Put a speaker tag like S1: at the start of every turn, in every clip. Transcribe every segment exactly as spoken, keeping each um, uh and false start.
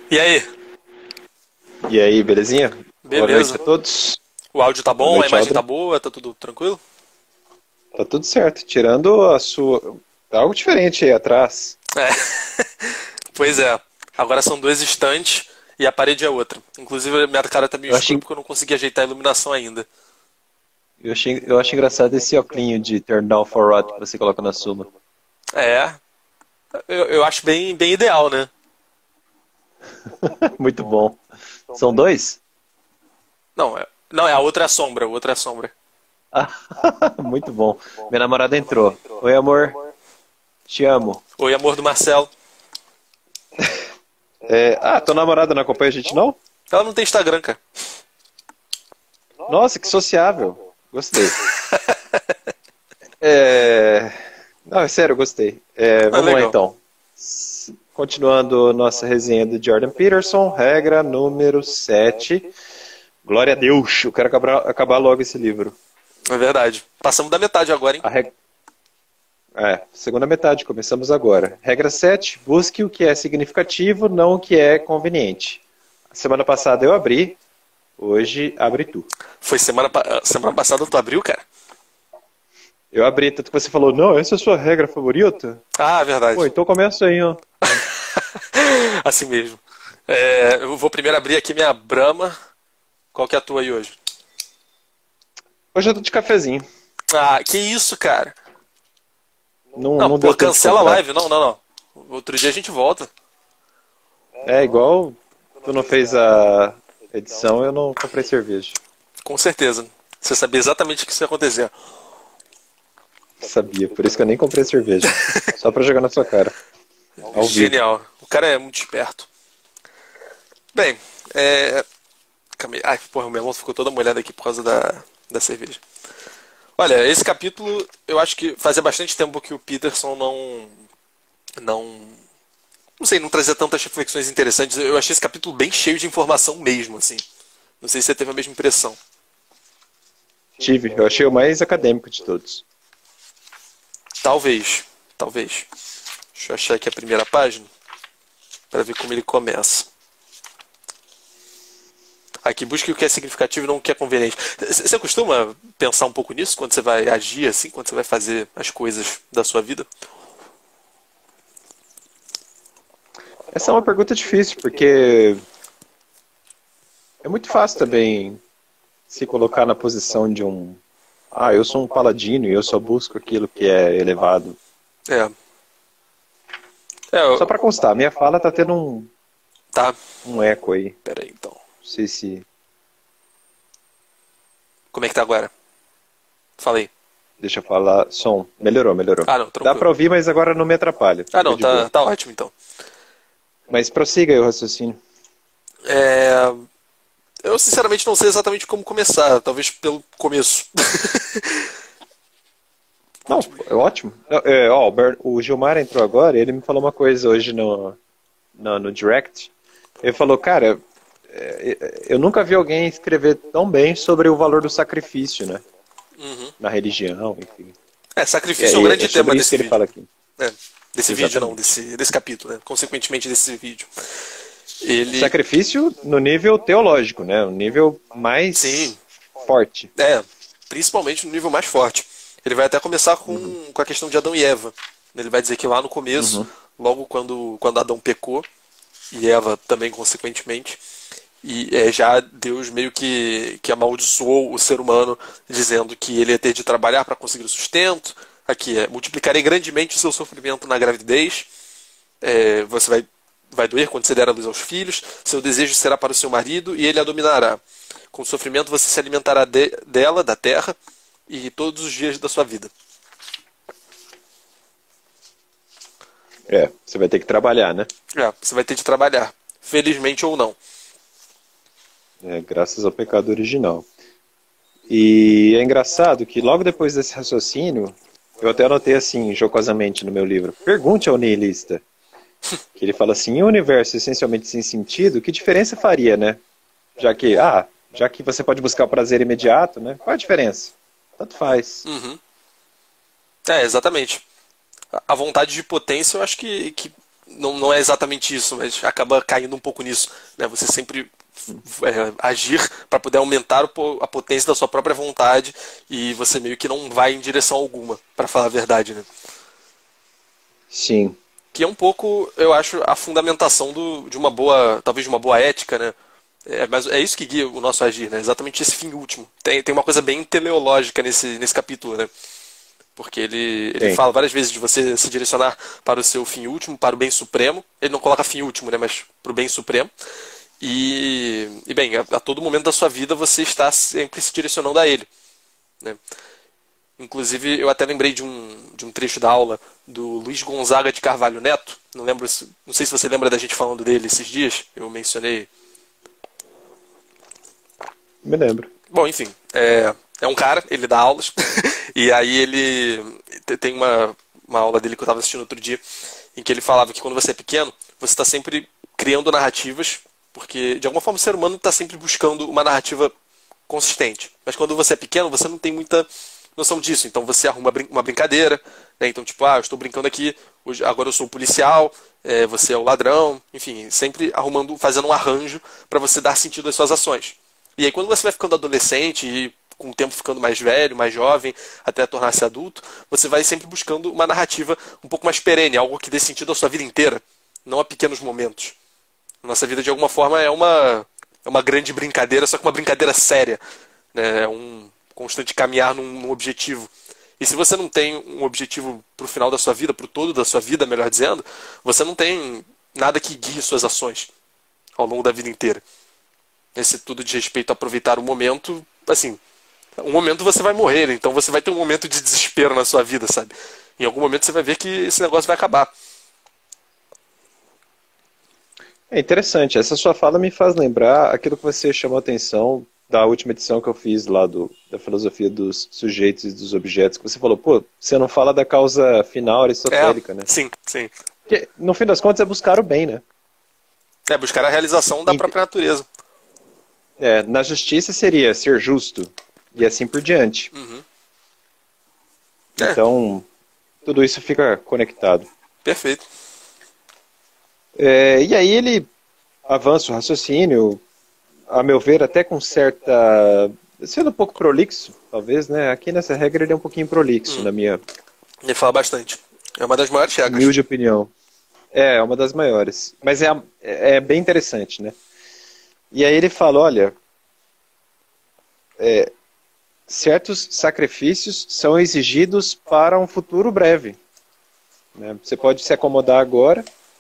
S1: E aí?
S2: E aí, belezinha? Boa noite
S1: Beleza.
S2: a todos.
S1: O áudio tá
S2: Boa
S1: bom, a
S2: noite,
S1: imagem tá
S2: Aldrin.
S1: boa, tá tudo tranquilo?
S2: Tá tudo certo, tirando a sua. Tá algo diferente aí atrás.
S1: É. Pois é. Agora são duas estantes e a parede é outra. Inclusive, a minha cara tá meio
S2: Eu
S1: escura
S2: achei,
S1: porque eu não consegui ajeitar a iluminação ainda.
S2: eu achei, eu acho engraçado esse óculinho de turn down for what que você coloca na suma.
S1: É. Eu, eu acho bem, bem ideal, né?
S2: Muito bom. São dois?
S1: Não, é, não, é a outra é a sombra, a outra é a sombra.
S2: Ah, muito bom. Minha namorada entrou. Oi, amor. Te amo.
S1: Oi, amor do Marcelo.
S2: É, ah, tua namorada não acompanha a gente, não?
S1: Ela não tem Instagram, cara.
S2: Nossa, que sociável. Gostei. É... Não, é sério, gostei. É,
S1: Ah,
S2: vamos lá
S1: legal.
S2: então. S- Continuando nossa resenha do Jordan Peterson, regra número sete. Glória a Deus, eu quero acabar, acabar logo esse livro.
S1: É verdade. Passamos da metade agora, hein?
S2: A reg... É, segunda metade, começamos agora. Regra sete: busque o que é significativo, não o que é conveniente. Semana passada eu abri, hoje abre tu.
S1: Foi semana, pa- semana passada tu abriu, cara?
S2: Eu abri, tanto que você falou, não, essa é a sua regra favorita?
S1: Ah,
S2: Pô,
S1: verdade.
S2: então começa aí, ó.
S1: Assim mesmo. É, eu vou primeiro abrir aqui minha Brahma. Qual que é a tua aí hoje?
S2: Hoje eu tô de cafezinho.
S1: Ah, que isso, cara?
S2: Não,
S1: Não,
S2: não
S1: pô,
S2: deu tempo de
S1: cancela a
S2: comprar.
S1: live. Não, não, não. Outro dia a gente volta.
S2: É igual tu não fez a edição, eu não comprei cerveja.
S1: Com certeza. Você sabia exatamente o que isso ia acontecer.
S2: Sabia, por isso que eu nem comprei cerveja. Só pra jogar na sua cara, ao vivo.
S1: Genial. O cara é muito esperto. Bem, é. Calma aí. Ai, porra, minha mão ficou toda molhada aqui por causa da, da cerveja. Olha, esse capítulo, eu acho que fazia bastante tempo que o Peterson não. Não. Não sei, não trazia tantas reflexões interessantes. Eu achei esse capítulo bem cheio de informação mesmo, assim. Não sei se você teve a mesma impressão.
S2: Tive, eu achei o mais acadêmico de todos.
S1: Talvez. Talvez. Deixa eu achar aqui a primeira página para ver como ele começa. Aqui, busque o que é significativo e não o que é conveniente. C- Você costuma pensar um pouco nisso quando você vai agir assim, quando você vai fazer as coisas da sua vida?
S2: Essa é uma pergunta difícil, porque é muito fácil também se colocar na posição de um. Ah, eu sou um paladino e eu só busco aquilo que é elevado.
S1: É. É,
S2: Só
S1: eu-
S2: pra constar, minha fala tá tendo um,
S1: tá.
S2: um eco aí.
S1: Pera aí, então.
S2: Não sei se.
S1: Como é que tá agora? Falei.
S2: Deixa eu falar. Som. Melhorou, melhorou.
S1: Ah, não,
S2: Dá
S1: tranquilo.
S2: pra ouvir, mas agora não me atrapalha.
S1: Ah,
S2: Fica
S1: não,
S2: de boa.
S1: tá, tá ótimo então.
S2: Mas prossiga aí o raciocínio.
S1: É, eu sinceramente não sei exatamente como começar, talvez pelo começo.
S2: Não, é ótimo. É, ó, o Ber- o Gilmar entrou agora e ele me falou uma coisa hoje no, no, no Direct. Ele falou, cara, é, é, eu nunca vi alguém escrever tão bem sobre o valor do sacrifício, né?
S1: Uhum.
S2: Na religião, enfim.
S1: É,
S2: É,
S1: sacrifício é um
S2: é-
S1: grande
S2: é
S1: tema
S2: sobre isso que
S1: desse
S2: ele
S1: vídeo.
S2: fala aqui.
S1: É, desse vídeo não,
S2: Exatamente.
S1: desse, desse capítulo, né? Consequentemente desse vídeo.
S2: O
S1: Ele,
S2: sacrifício no nível teológico, né? O nível mais
S1: sim,
S2: forte.
S1: é, principalmente no nível mais forte. Ele vai até começar
S2: Uhum,
S1: com, com a questão de Adão e Eva. Ele vai dizer que lá no começo,
S2: uhum.
S1: logo quando, quando Adão pecou, e Eva também consequentemente, e é, já Deus meio que, que amaldiçoou o ser humano, dizendo que ele ia ter de trabalhar para conseguir o sustento. Aqui é: multiplicarei grandemente o seu sofrimento na gravidez. É, você vai, vai doer quando você der a luz aos filhos. Seu desejo será para o seu marido e ele a dominará. Com sofrimento você se alimentará de, dela, da terra, e todos os dias da sua vida.
S2: É, você vai ter que trabalhar, né?
S1: É, você vai ter de trabalhar, felizmente ou não.
S2: É, graças ao pecado original. E é engraçado que logo depois desse raciocínio, eu até anotei assim, jocosamente no meu livro, pergunte ao nihilista. Que ele fala assim, em um universo essencialmente sem sentido, que diferença faria, né? Já que, ah, já que você pode buscar o prazer imediato, né? Qual a diferença? Tanto faz.
S1: Uhum. É, exatamente. A vontade de potência eu acho que, que não, não é exatamente isso, mas acaba caindo um pouco nisso, né? Você sempre é, agir para poder aumentar a potência da sua própria vontade e você meio que não vai em direção alguma, para falar a verdade, né?
S2: Sim.
S1: Que é um pouco, eu acho, a fundamentação do, de uma boa, talvez de uma boa ética, né? É, mas é isso que guia o nosso agir, né? Exatamente esse fim último. Tem, tem uma coisa bem teleológica nesse, nesse capítulo, né? Porque ele, ele
S2: Tem.
S1: fala várias vezes de você se direcionar para o seu fim último, para o bem supremo. Ele não coloca fim último, né? Mas para o bem supremo. E, e bem, a, a todo momento da sua vida você está sempre se direcionando a ele, né? Inclusive, eu até lembrei de um, de um trecho da aula do Luiz Gonzaga de Carvalho Neto. Não lembro, se- não sei se você lembra da gente falando dele esses dias. Eu mencionei.
S2: Me lembro.
S1: Bom, enfim, é, é um cara, ele dá aulas. E aí ele te- tem uma, uma aula dele que eu estava assistindo outro dia, em que ele falava que quando você é pequeno, você está sempre criando narrativas, porque de alguma forma o ser humano está sempre buscando uma narrativa consistente. Mas quando você é pequeno, você não tem muita noção disso. Então você arruma brin- uma brincadeira, né? Então, tipo, ah, eu estou brincando aqui, hoje, agora eu sou o policial, é, você é o ladrão, enfim, sempre arrumando, fazendo um arranjo para você dar sentido às suas ações. E aí quando você vai ficando adolescente e com o tempo ficando mais velho, mais jovem, até tornar-se adulto, você vai sempre buscando uma narrativa um pouco mais perene, algo que dê sentido à sua vida inteira, não a pequenos momentos. Nossa vida, de alguma forma, é uma, é uma grande brincadeira, só que uma brincadeira séria, né? É um constante caminhar num, num objetivo. E se você não tem um objetivo para o final da sua vida, para o todo da sua vida, melhor dizendo, você não tem nada que guie suas ações ao longo da vida inteira. Esse tudo de respeito a aproveitar o momento, assim, um momento você vai morrer, então você vai ter um momento de desespero na sua vida, sabe? Em algum momento você vai ver que esse negócio vai acabar.
S2: É interessante. Essa sua fala me faz lembrar aquilo que você chamou a atenção da última edição que eu fiz lá do, da filosofia dos sujeitos e dos objetos, que você falou, pô, você não fala da causa final
S1: É,
S2: aristotélica, né?
S1: sim, sim.
S2: Porque, no fim das contas, é buscar o bem, né?
S1: É buscar a realização da
S2: Ent-
S1: própria natureza.
S2: É, na justiça seria ser justo e assim por diante.
S1: Uhum. É,
S2: Então, tudo isso fica conectado.
S1: perfeito.
S2: É, e aí ele avança o raciocínio, a meu ver, até com certa. Sendo um pouco prolixo, talvez, né? Aqui nessa regra ele é um pouquinho prolixo,
S1: Hum,
S2: na minha
S1: ele fala bastante. É uma das maiores regras.
S2: humilde opinião. É, é uma das maiores. Mas é, é bem interessante, né? E aí ele fala: olha, certos sacrifícios são exigidos para um futuro breve, né? Você pode se acomodar agora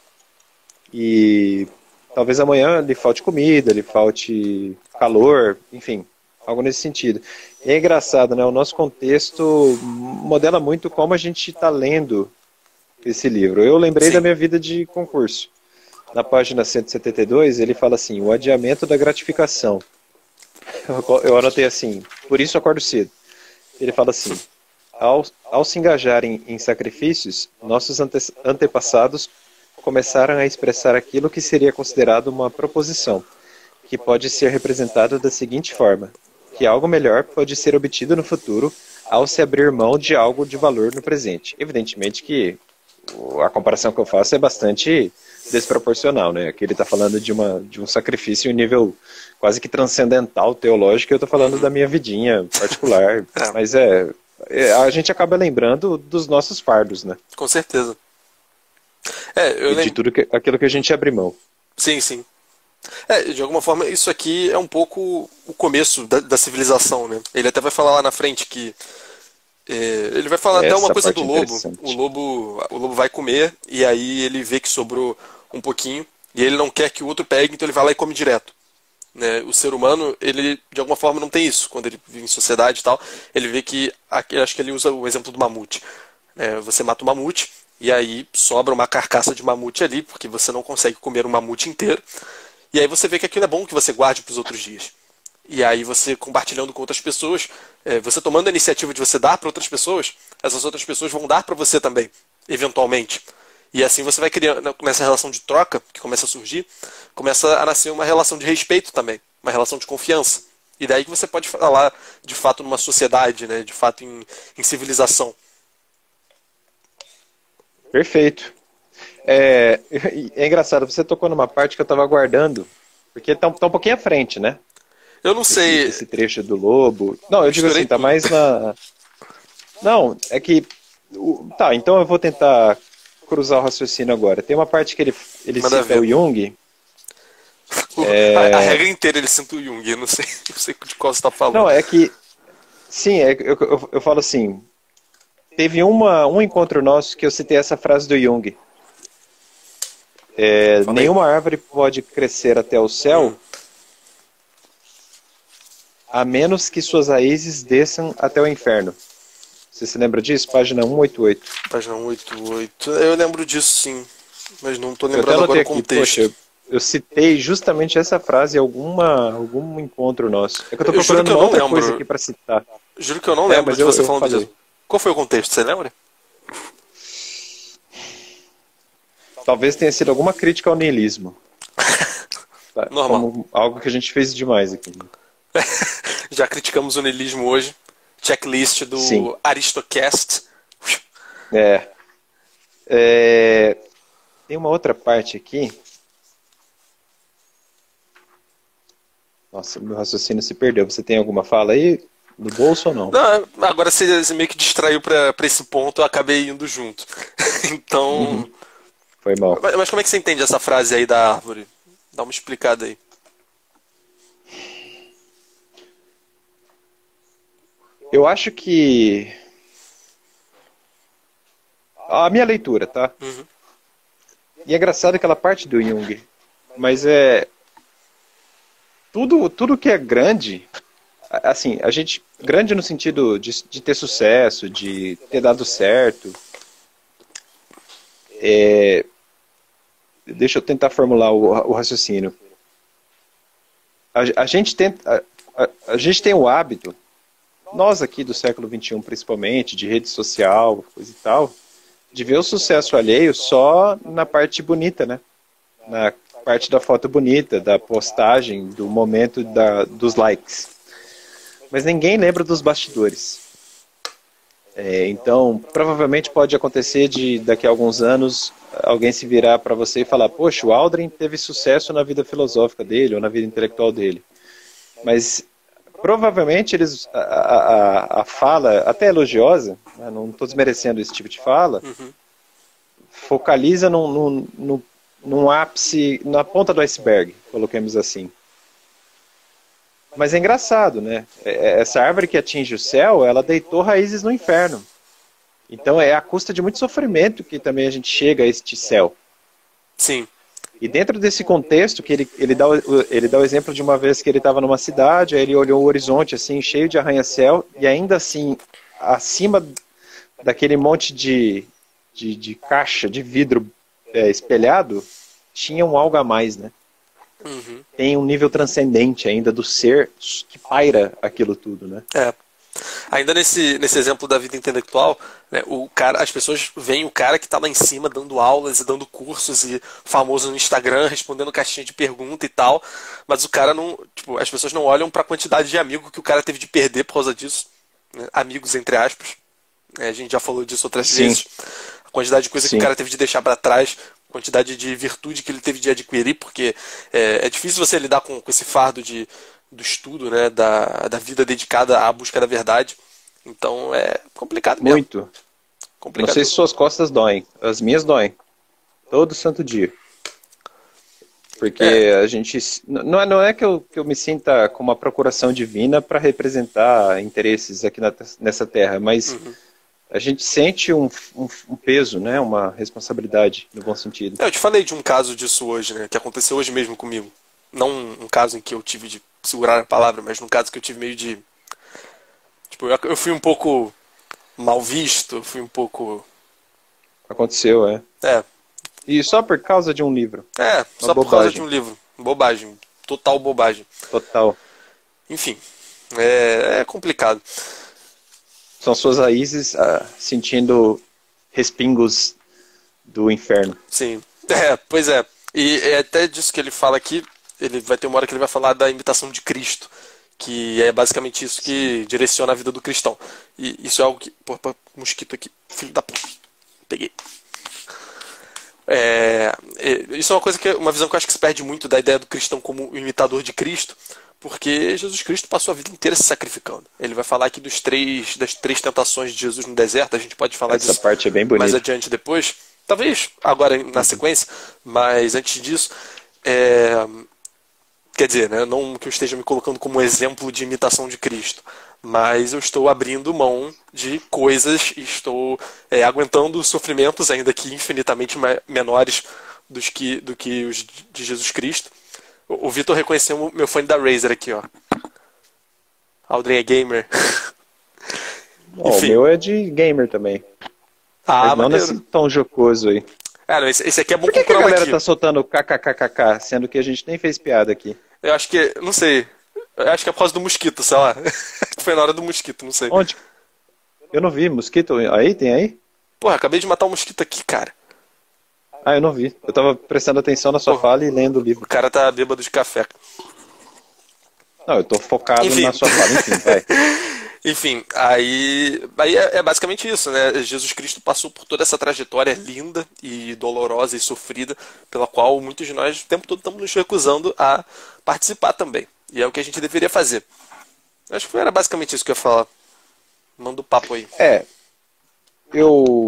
S2: e talvez amanhã lhe falte comida, lhe falte calor, enfim, algo nesse sentido. E é engraçado, né? O nosso contexto modela muito como a gente está lendo esse livro. Eu lembrei da
S1: Sim.
S2: minha vida de concurso. Na página cento e setenta e dois, ele fala assim: o adiamento da gratificação. Eu, eu anotei assim: por isso acordo cedo. Ele fala assim: ao, ao se engajarem em sacrifícios, nossos ante, antepassados começaram a expressar aquilo que seria considerado uma proposição, que pode ser representado da seguinte forma: que algo melhor pode ser obtido no futuro ao se abrir mão de algo de valor no presente. Evidentemente que a comparação que eu faço é bastante desproporcional, né? Aqui ele está falando de, uma, de um sacrifício em um nível quase que transcendental, teológico, e eu estou falando da minha vidinha particular.
S1: É,
S2: Mas é, é, a gente acaba lembrando dos nossos fardos, né?
S1: com certeza. É, eu
S2: E de
S1: lembro.
S2: tudo que, aquilo que a gente abre mão.
S1: Sim, sim. É, de alguma forma, isso aqui é um pouco o começo da, da civilização, né? Ele até vai falar lá na frente que. É, ele vai falar até uma
S2: Essa
S1: coisa do
S2: parte é
S1: lobo. O
S2: interessante.
S1: lobo, o lobo vai comer e aí ele vê que sobrou um pouquinho e ele não quer que o outro pegue, então ele vai lá e come direto. Né? O ser humano, ele de alguma forma não tem isso. Quando ele vive em sociedade e tal, ele vê que, aqui, acho que ele usa o exemplo do mamute. Né? Você mata o mamute e aí sobra uma carcaça de mamute ali, porque você não consegue comer um mamute inteiro. E aí você vê que aquilo é bom que você guarde para os outros dias. E aí você compartilhando com outras pessoas, é, você tomando a iniciativa de você dar para outras pessoas, essas outras pessoas vão dar para você também, eventualmente. E assim você vai criando, nessa relação de troca que começa a surgir, começa a nascer uma relação de respeito também, uma relação de confiança. E daí que você pode falar de fato numa sociedade, né, de fato em, em civilização.
S2: Perfeito. É, é engraçado, você tocou numa parte que eu tava aguardando, porque tá, um- tá um pouquinho à frente, né?
S1: Eu não
S2: Esse,
S1: sei,
S2: esse trecho do lobo. Não, eu digo
S1: misturei
S2: assim, tá
S1: tudo.
S2: mais na. Não, é que. o- Tá, então eu vou tentar cruzar o raciocínio agora. Tem uma parte que ele, ele
S1: Manda
S2: cita
S1: ver.
S2: o Jung.
S1: O- a, a regra inteira ele cita o Jung, eu não sei, não sei de qual você tá falando.
S2: Não, é que. Sim, é, que eu, eu, eu falo assim. Teve uma, um encontro nosso que eu citei essa frase do Jung. É,
S1: Falei.
S2: nenhuma árvore pode crescer até o
S1: Hum,
S2: céu a menos que suas raízes desçam até o inferno. Você se lembra disso? Página cento e oitenta e oito.
S1: página cento e oitenta e oito. Eu lembro disso sim, mas não tô
S2: Eu até
S1: lembrando agora
S2: anotei
S1: o
S2: aqui, poxa,
S1: contexto.
S2: eu, eu citei justamente essa frase em alguma, algum encontro nosso. É que eu tô
S1: Eu juro
S2: procurando
S1: que eu
S2: uma
S1: não
S2: outra coisa
S1: lembro.
S2: aqui para citar.
S1: Juro que eu não
S2: É,
S1: lembro
S2: mas
S1: de
S2: eu,
S1: você
S2: eu
S1: falando disso.
S2: falei.
S1: Qual foi o contexto, você lembra?
S2: Talvez tenha sido alguma crítica ao niilismo. Tá?
S1: Normal.
S2: Como algo que a gente fez demais aqui.
S1: Já criticamos o niilismo hoje. Checklist
S2: Sim.
S1: do Aristocast.
S2: É, é, tem uma outra parte aqui. Nossa, meu raciocínio se perdeu. Você tem alguma fala aí no bolso ou não?
S1: Não, agora você meio que distraiu pra, pra esse ponto, eu acabei indo junto.
S2: Uhum,
S1: Então.
S2: foi mal.
S1: Mas mas como é que você entende essa frase aí da árvore? Dá uma explicada aí.
S2: Eu acho que a minha leitura, tá?
S1: Uhum.
S2: E é engraçado aquela parte do Jung, mas é tudo tudo que é grande, a- assim, a gente grande no sentido de, de ter sucesso, de ter dado certo. Deixa eu tentar formular o, o raciocínio. A, a gente tenta, a, a, a gente tem o hábito, nós aqui do século vinte e um principalmente, de rede social, coisa e tal, de ver o sucesso alheio só na parte bonita, né? Na parte da foto bonita, da postagem, do momento da, dos likes. Mas ninguém lembra dos bastidores. É, então, provavelmente pode acontecer de daqui a alguns anos alguém se virar para você e falar: poxa, o Aldrin teve sucesso na vida filosófica dele ou na vida intelectual dele. Mas provavelmente eles a, a, a fala, até elogiosa, né, não estou desmerecendo esse tipo de fala,
S1: Uhum.
S2: focaliza num, num, num, num ápice, na ponta do iceberg, coloquemos assim. Mas é engraçado, né? Essa árvore que atinge o céu, ela deitou raízes no inferno. Então é à custa de muito sofrimento que também a gente chega a este céu.
S1: Sim.
S2: E dentro desse contexto, que ele, ele, dá, o, ele dá o exemplo de uma vez que ele estava numa cidade, aí ele olhou o horizonte assim, cheio de arranha-céu, e ainda assim, acima daquele monte de, de, de caixa, de vidro é, espelhado, tinha um algo a mais, né?
S1: Uhum.
S2: Tem um nível transcendente ainda do ser que paira aquilo tudo, né?
S1: É. Ainda nesse, nesse exemplo da vida intelectual, né, o cara, as pessoas veem o cara que está lá em cima dando aulas e dando cursos e famoso no Instagram, respondendo caixinha de pergunta e tal, mas o cara não, tipo, as pessoas não olham para a quantidade de amigos que o cara teve de perder por causa disso, né, amigos entre aspas. É, a gente já falou disso outras
S2: Sim,
S1: vezes. A quantidade de coisa que o
S2: sim.
S1: cara teve de deixar para trás, a quantidade de virtude que ele teve de adquirir, porque é, é difícil você lidar com, com esse fardo de, do estudo, né, da, da vida dedicada à busca da verdade. Então é complicado mesmo.
S2: Muito. Não
S1: Complicado
S2: sei se
S1: mesmo.
S2: suas costas doem. As minhas doem. Todo santo dia.
S1: É,
S2: Porque a gente. Não é, não é que, eu, que eu me sinta com uma procuração divina para representar interesses aqui na, nessa terra, mas
S1: uhum.
S2: a gente sente um, um, um peso, né? Uma responsabilidade, no bom sentido.
S1: É, eu te falei de um caso disso hoje, né, que aconteceu hoje mesmo comigo. Não um, um caso em que eu tive de segurar a palavra, mas num caso que eu tive meio de. Tipo, eu, eu fui um pouco mal visto, fui um pouco.
S2: Aconteceu, é.
S1: É,
S2: E só por causa de um livro.
S1: é,
S2: Uma
S1: só por causa de um
S2: bobagem.
S1: livro. Bobagem. Total bobagem.
S2: Total.
S1: Enfim, é, é complicado.
S2: São suas raízes ah, sentindo respingos do inferno.
S1: Sim. É, pois é. E é até disso que ele fala aqui. Ele vai ter uma hora que ele vai falar da imitação de Cristo. Que é basicamente isso que direciona a vida do cristão. E isso é algo que. Pô, pô, mosquito aqui. Filho da puta. Peguei. É, é, isso é uma coisa que uma visão que eu acho que se perde muito da ideia do cristão como o imitador de Cristo, porque Jesus Cristo passou a vida inteira se sacrificando. Ele vai falar aqui dos três, das três tentações de Jesus no deserto, a gente pode falar
S2: Essa
S1: disso
S2: parte é bem bonita.
S1: mais adiante depois, talvez agora na sequência, mas antes disso, é, quer dizer, né, não que eu esteja me colocando como exemplo de imitação de Cristo, mas eu estou abrindo mão de coisas e estou é, aguentando sofrimentos, ainda que infinitamente menores dos que, do que os de Jesus Cristo. O, o Vitor reconheceu o meu fone da Razer aqui, ó. Aldrin é gamer.
S2: Bom, o meu é de gamer também.
S1: Ah,
S2: mas não
S1: maneiro.
S2: nesse tom jocoso aí.
S1: Ah, não, esse, esse aqui é bom.
S2: Por que, que a galera
S1: aqui.
S2: tá soltando kkkk, sendo que a gente nem fez piada aqui?
S1: Eu acho que, não sei, eu acho que é por causa do mosquito, sei lá. Foi na hora do mosquito, não sei.
S2: Onde? Eu não vi, mosquito aí? Tem aí?
S1: Porra, acabei de matar um mosquito aqui, cara.
S2: Ah, eu não vi. Eu tava prestando atenção na sua
S1: Porra.
S2: fala e lendo o
S1: O
S2: livro.
S1: cara tá bêbado de café.
S2: Não, eu tô focado
S1: Enfim.
S2: na sua fala, enfim, vai.
S1: Enfim, aí, aí é, é basicamente isso, né? Jesus Cristo passou por toda essa trajetória linda e dolorosa e sofrida, pela qual muitos de nós o tempo todo estamos nos recusando a participar também. E é o que a gente deveria fazer. Acho que era basicamente isso que eu ia falar. Manda o papo aí.
S2: É, eu...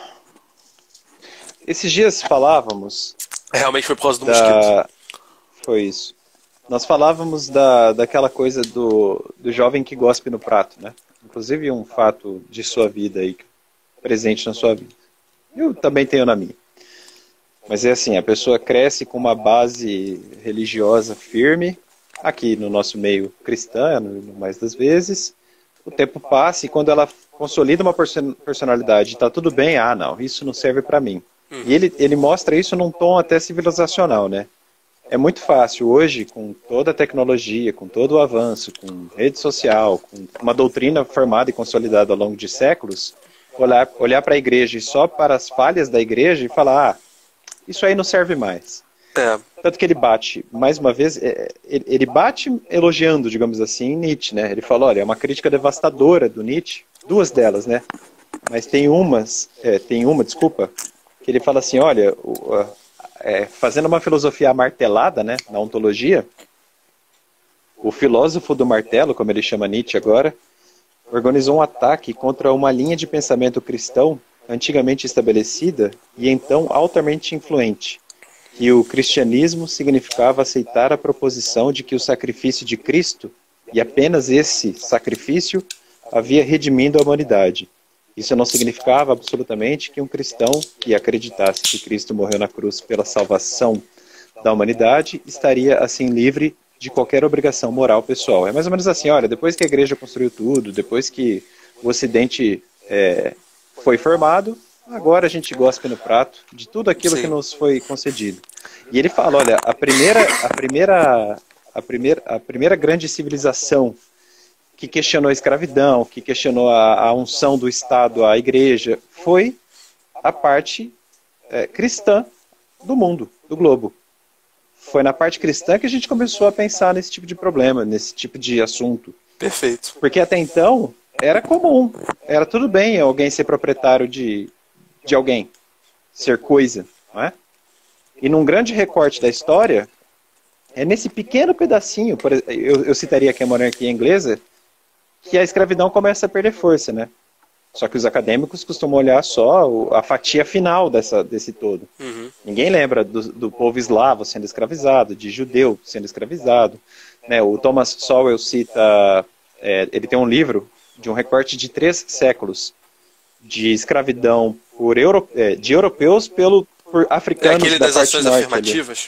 S2: Esses dias falávamos...
S1: Realmente foi por causa do mosquito.
S2: da... Foi isso. Nós falávamos da, daquela coisa do, do jovem que gospe no prato, né? Inclusive um fato de sua vida aí, presente na sua vida. Eu também tenho na minha. Mas é assim, a pessoa cresce com uma base religiosa firme, aqui no nosso meio cristão, no mais das vezes. O tempo passa e quando ela consolida uma personalidade e está tudo bem, ah, não, isso não serve para mim. Uhum. E ele, ele mostra isso num tom até civilizacional, né? É muito fácil hoje, com toda a tecnologia, com todo o avanço, com rede social, com uma doutrina formada e consolidada ao longo de séculos, olhar, olhar para a igreja e só para as falhas da igreja e falar, ah, isso aí não serve mais.
S1: É.
S2: Tanto que ele bate, mais uma vez, ele bate elogiando, digamos assim, Nietzsche, né? Ele fala, olha, é uma crítica devastadora do Nietzsche, duas delas, né? Mas tem umas, é, tem uma, desculpa, que ele fala assim, olha, o, a, É, fazendo uma filosofia martelada, né, na ontologia, o filósofo do martelo, como ele chama Nietzsche agora, organizou um ataque contra uma linha de pensamento cristão antigamente estabelecida e então altamente influente, que o cristianismo significava aceitar a proposição de que o sacrifício de Cristo, e apenas esse sacrifício, havia redimido a humanidade. Isso não significava absolutamente que um cristão que acreditasse que Cristo morreu na cruz pela salvação da humanidade estaria assim livre de qualquer obrigação moral pessoal. É mais ou menos assim, olha, depois que a igreja construiu tudo, depois que o Ocidente é, foi formado, agora a gente gospe no prato de tudo aquilo Sim. que nos foi concedido. E ele fala, olha, a primeira, a primeira, a primeira, a primeira grande civilização que questionou a escravidão, que questionou a, a unção do Estado à igreja, foi a parte é, cristã do mundo, do globo. Foi na parte cristã que a gente começou a pensar nesse tipo de problema, nesse tipo de assunto.
S1: Perfeito.
S2: Porque até então era comum, era tudo bem alguém ser proprietário de, de alguém, ser coisa, não é? E num grande recorte da história, é nesse pequeno pedacinho, por, eu, eu citaria aqui a monarquia inglesa, que a escravidão começa a perder força, né? Só que os acadêmicos costumam olhar só a fatia final dessa, desse todo. Uhum. Ninguém lembra do, do povo eslavo sendo escravizado, de judeu sendo escravizado. Né? O Thomas Sowell cita, é, ele tem um livro de um recorte de três séculos de escravidão por euro, é, de europeus pelo, por africanos
S1: é aquele
S2: da
S1: das
S2: parte
S1: ações
S2: norte
S1: afirmativas?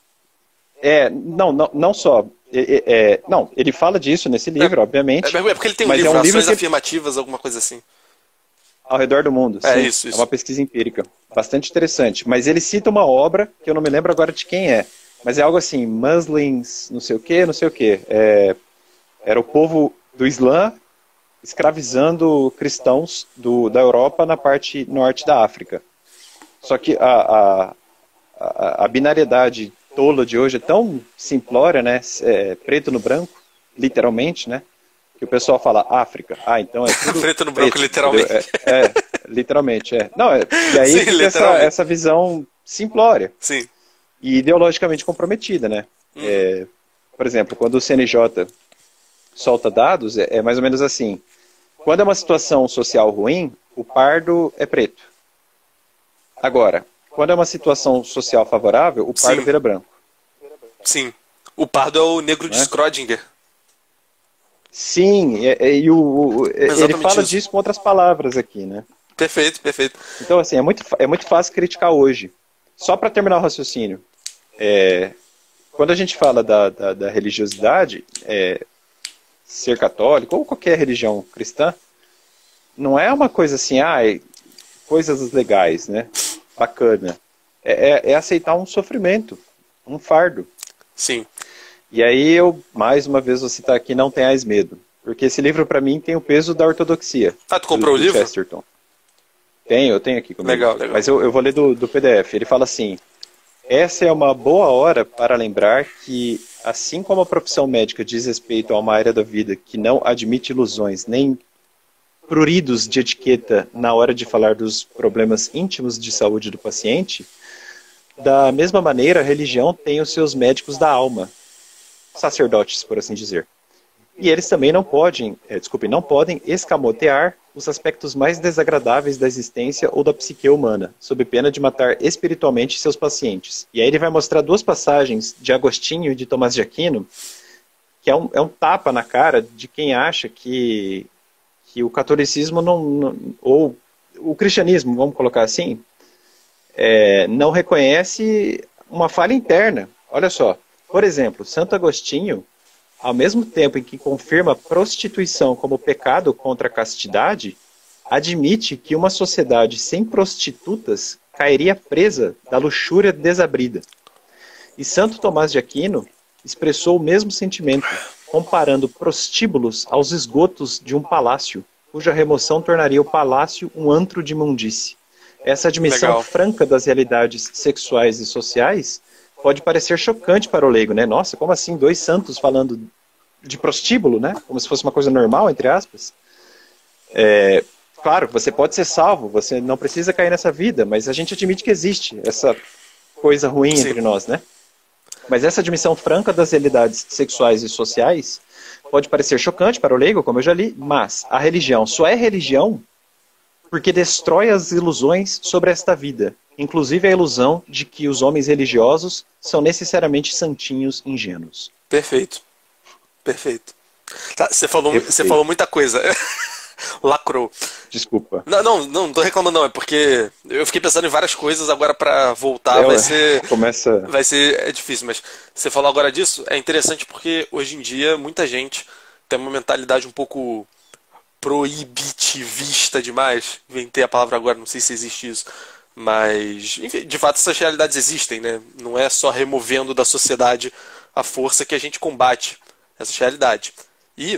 S2: Ali. É, não, não, não só... É, é, não, ele fala disso nesse livro,
S1: é,
S2: obviamente.
S1: É porque ele tem um
S2: mas
S1: livro,
S2: é um
S1: Ações
S2: livro que...
S1: Afirmativas, alguma coisa assim.
S2: Ao redor do mundo,
S1: é
S2: sim.
S1: Isso, isso.
S2: É uma pesquisa empírica, bastante interessante. Mas ele cita uma obra, que eu não me lembro agora de quem é, mas é algo assim, Muslins, não sei o que, não sei o que. É, era o povo do Islã escravizando cristãos do, da Europa na parte norte da África. Só que a, a, a, a binariedade tola de hoje é tão simplória, né? É, preto no branco, literalmente, né? Que o pessoal fala África. Ah, então é tudo
S1: preto no branco,
S2: preto,
S1: literalmente.
S2: É, é, literalmente, é. Não, é, e aí
S1: Sim,
S2: essa, essa visão simplória
S1: Sim.
S2: e ideologicamente comprometida, né?
S1: Uhum.
S2: É, por exemplo, quando o C N J solta dados, é, é mais ou menos assim. Quando é uma situação social ruim, o pardo é preto. Agora, quando é uma situação social favorável, o pardo
S1: Sim.
S2: vira branco.
S1: Sim. O pardo é o negro de
S2: Né?
S1: Schrödinger.
S2: Sim, é- é- e o, o- é- ele
S1: Exatamente
S2: fala
S1: isso.
S2: disso com outras palavras aqui, né?
S1: Perfeito, perfeito.
S2: Então, assim, é muito, fa- é muito fácil criticar hoje. Só para terminar o raciocínio, é, quando a gente fala da, da, da religiosidade, é, ser católico ou qualquer religião cristã, não é uma coisa assim, ah, é coisas legais, né? Bacana. É, é, é aceitar um sofrimento, um fardo.
S1: Sim.
S2: E aí eu, mais uma vez, vou citar aqui Não Tenhais Medo. Porque esse livro, para mim, tem o peso da ortodoxia.
S1: Ah, tu
S2: do,
S1: comprou o
S2: do
S1: livro?
S2: Chesterton. Tenho, eu tenho aqui comigo.
S1: Legal, legal.
S2: Mas eu, eu vou ler do, do P D F. Ele fala assim: essa é uma boa hora para lembrar que, assim como a profissão médica diz respeito a uma área da vida que não admite ilusões nem pruridos de etiqueta na hora de falar dos problemas íntimos de saúde do paciente, da mesma maneira a religião tem os seus médicos da alma, sacerdotes, por assim dizer. E eles também não podem, é, desculpe, não podem escamotear os aspectos mais desagradáveis da existência ou da psique humana, sob pena de matar espiritualmente seus pacientes. E aí ele vai mostrar duas passagens de Agostinho e de Tomás de Aquino, que é um, é um tapa na cara de quem acha que, que o catolicismo não, não, ou o cristianismo, vamos colocar assim, é, não reconhece uma falha interna. Olha só, por exemplo, Santo Agostinho, ao mesmo tempo em que confirma a prostituição como pecado contra a castidade, admite que uma sociedade sem prostitutas cairia presa da luxúria desabrida. E Santo Tomás de Aquino expressou o mesmo sentimento, comparando prostíbulos aos esgotos de um palácio, cuja remoção tornaria o palácio um antro de imundície. Essa admissão
S1: Legal.
S2: franca das realidades sexuais e sociais pode parecer chocante para o leigo, né? Nossa, como assim dois santos falando de prostíbulo, né? Como se fosse uma coisa normal, entre aspas. É, claro, você pode ser salvo, você não precisa cair nessa vida, mas a gente admite que existe essa coisa ruim
S1: Sim.
S2: entre nós, né? Mas essa admissão franca das realidades sexuais e sociais pode parecer chocante para o leigo, como eu já li, mas a religião só é religião porque destrói as ilusões sobre esta vida, inclusive a ilusão de que os homens religiosos são necessariamente santinhos ingênuos.
S1: Perfeito. Perfeito. Tá, você falou,
S2: Perfeito.
S1: você falou muita coisa. Lacrou.
S2: Desculpa.
S1: Não, não, não, não tô reclamando não, é porque eu fiquei pensando em várias coisas, agora pra voltar
S2: É,
S1: vai
S2: ué,
S1: ser
S2: começa...
S1: vai ser é difícil, mas você falou agora disso, é interessante porque hoje em dia muita gente tem uma mentalidade um pouco proibitivista demais. Inventei a palavra agora, não sei se existe isso. Mas, enfim, de fato essas realidades existem, né? Não é só removendo da sociedade a força que a gente combate essas realidades. E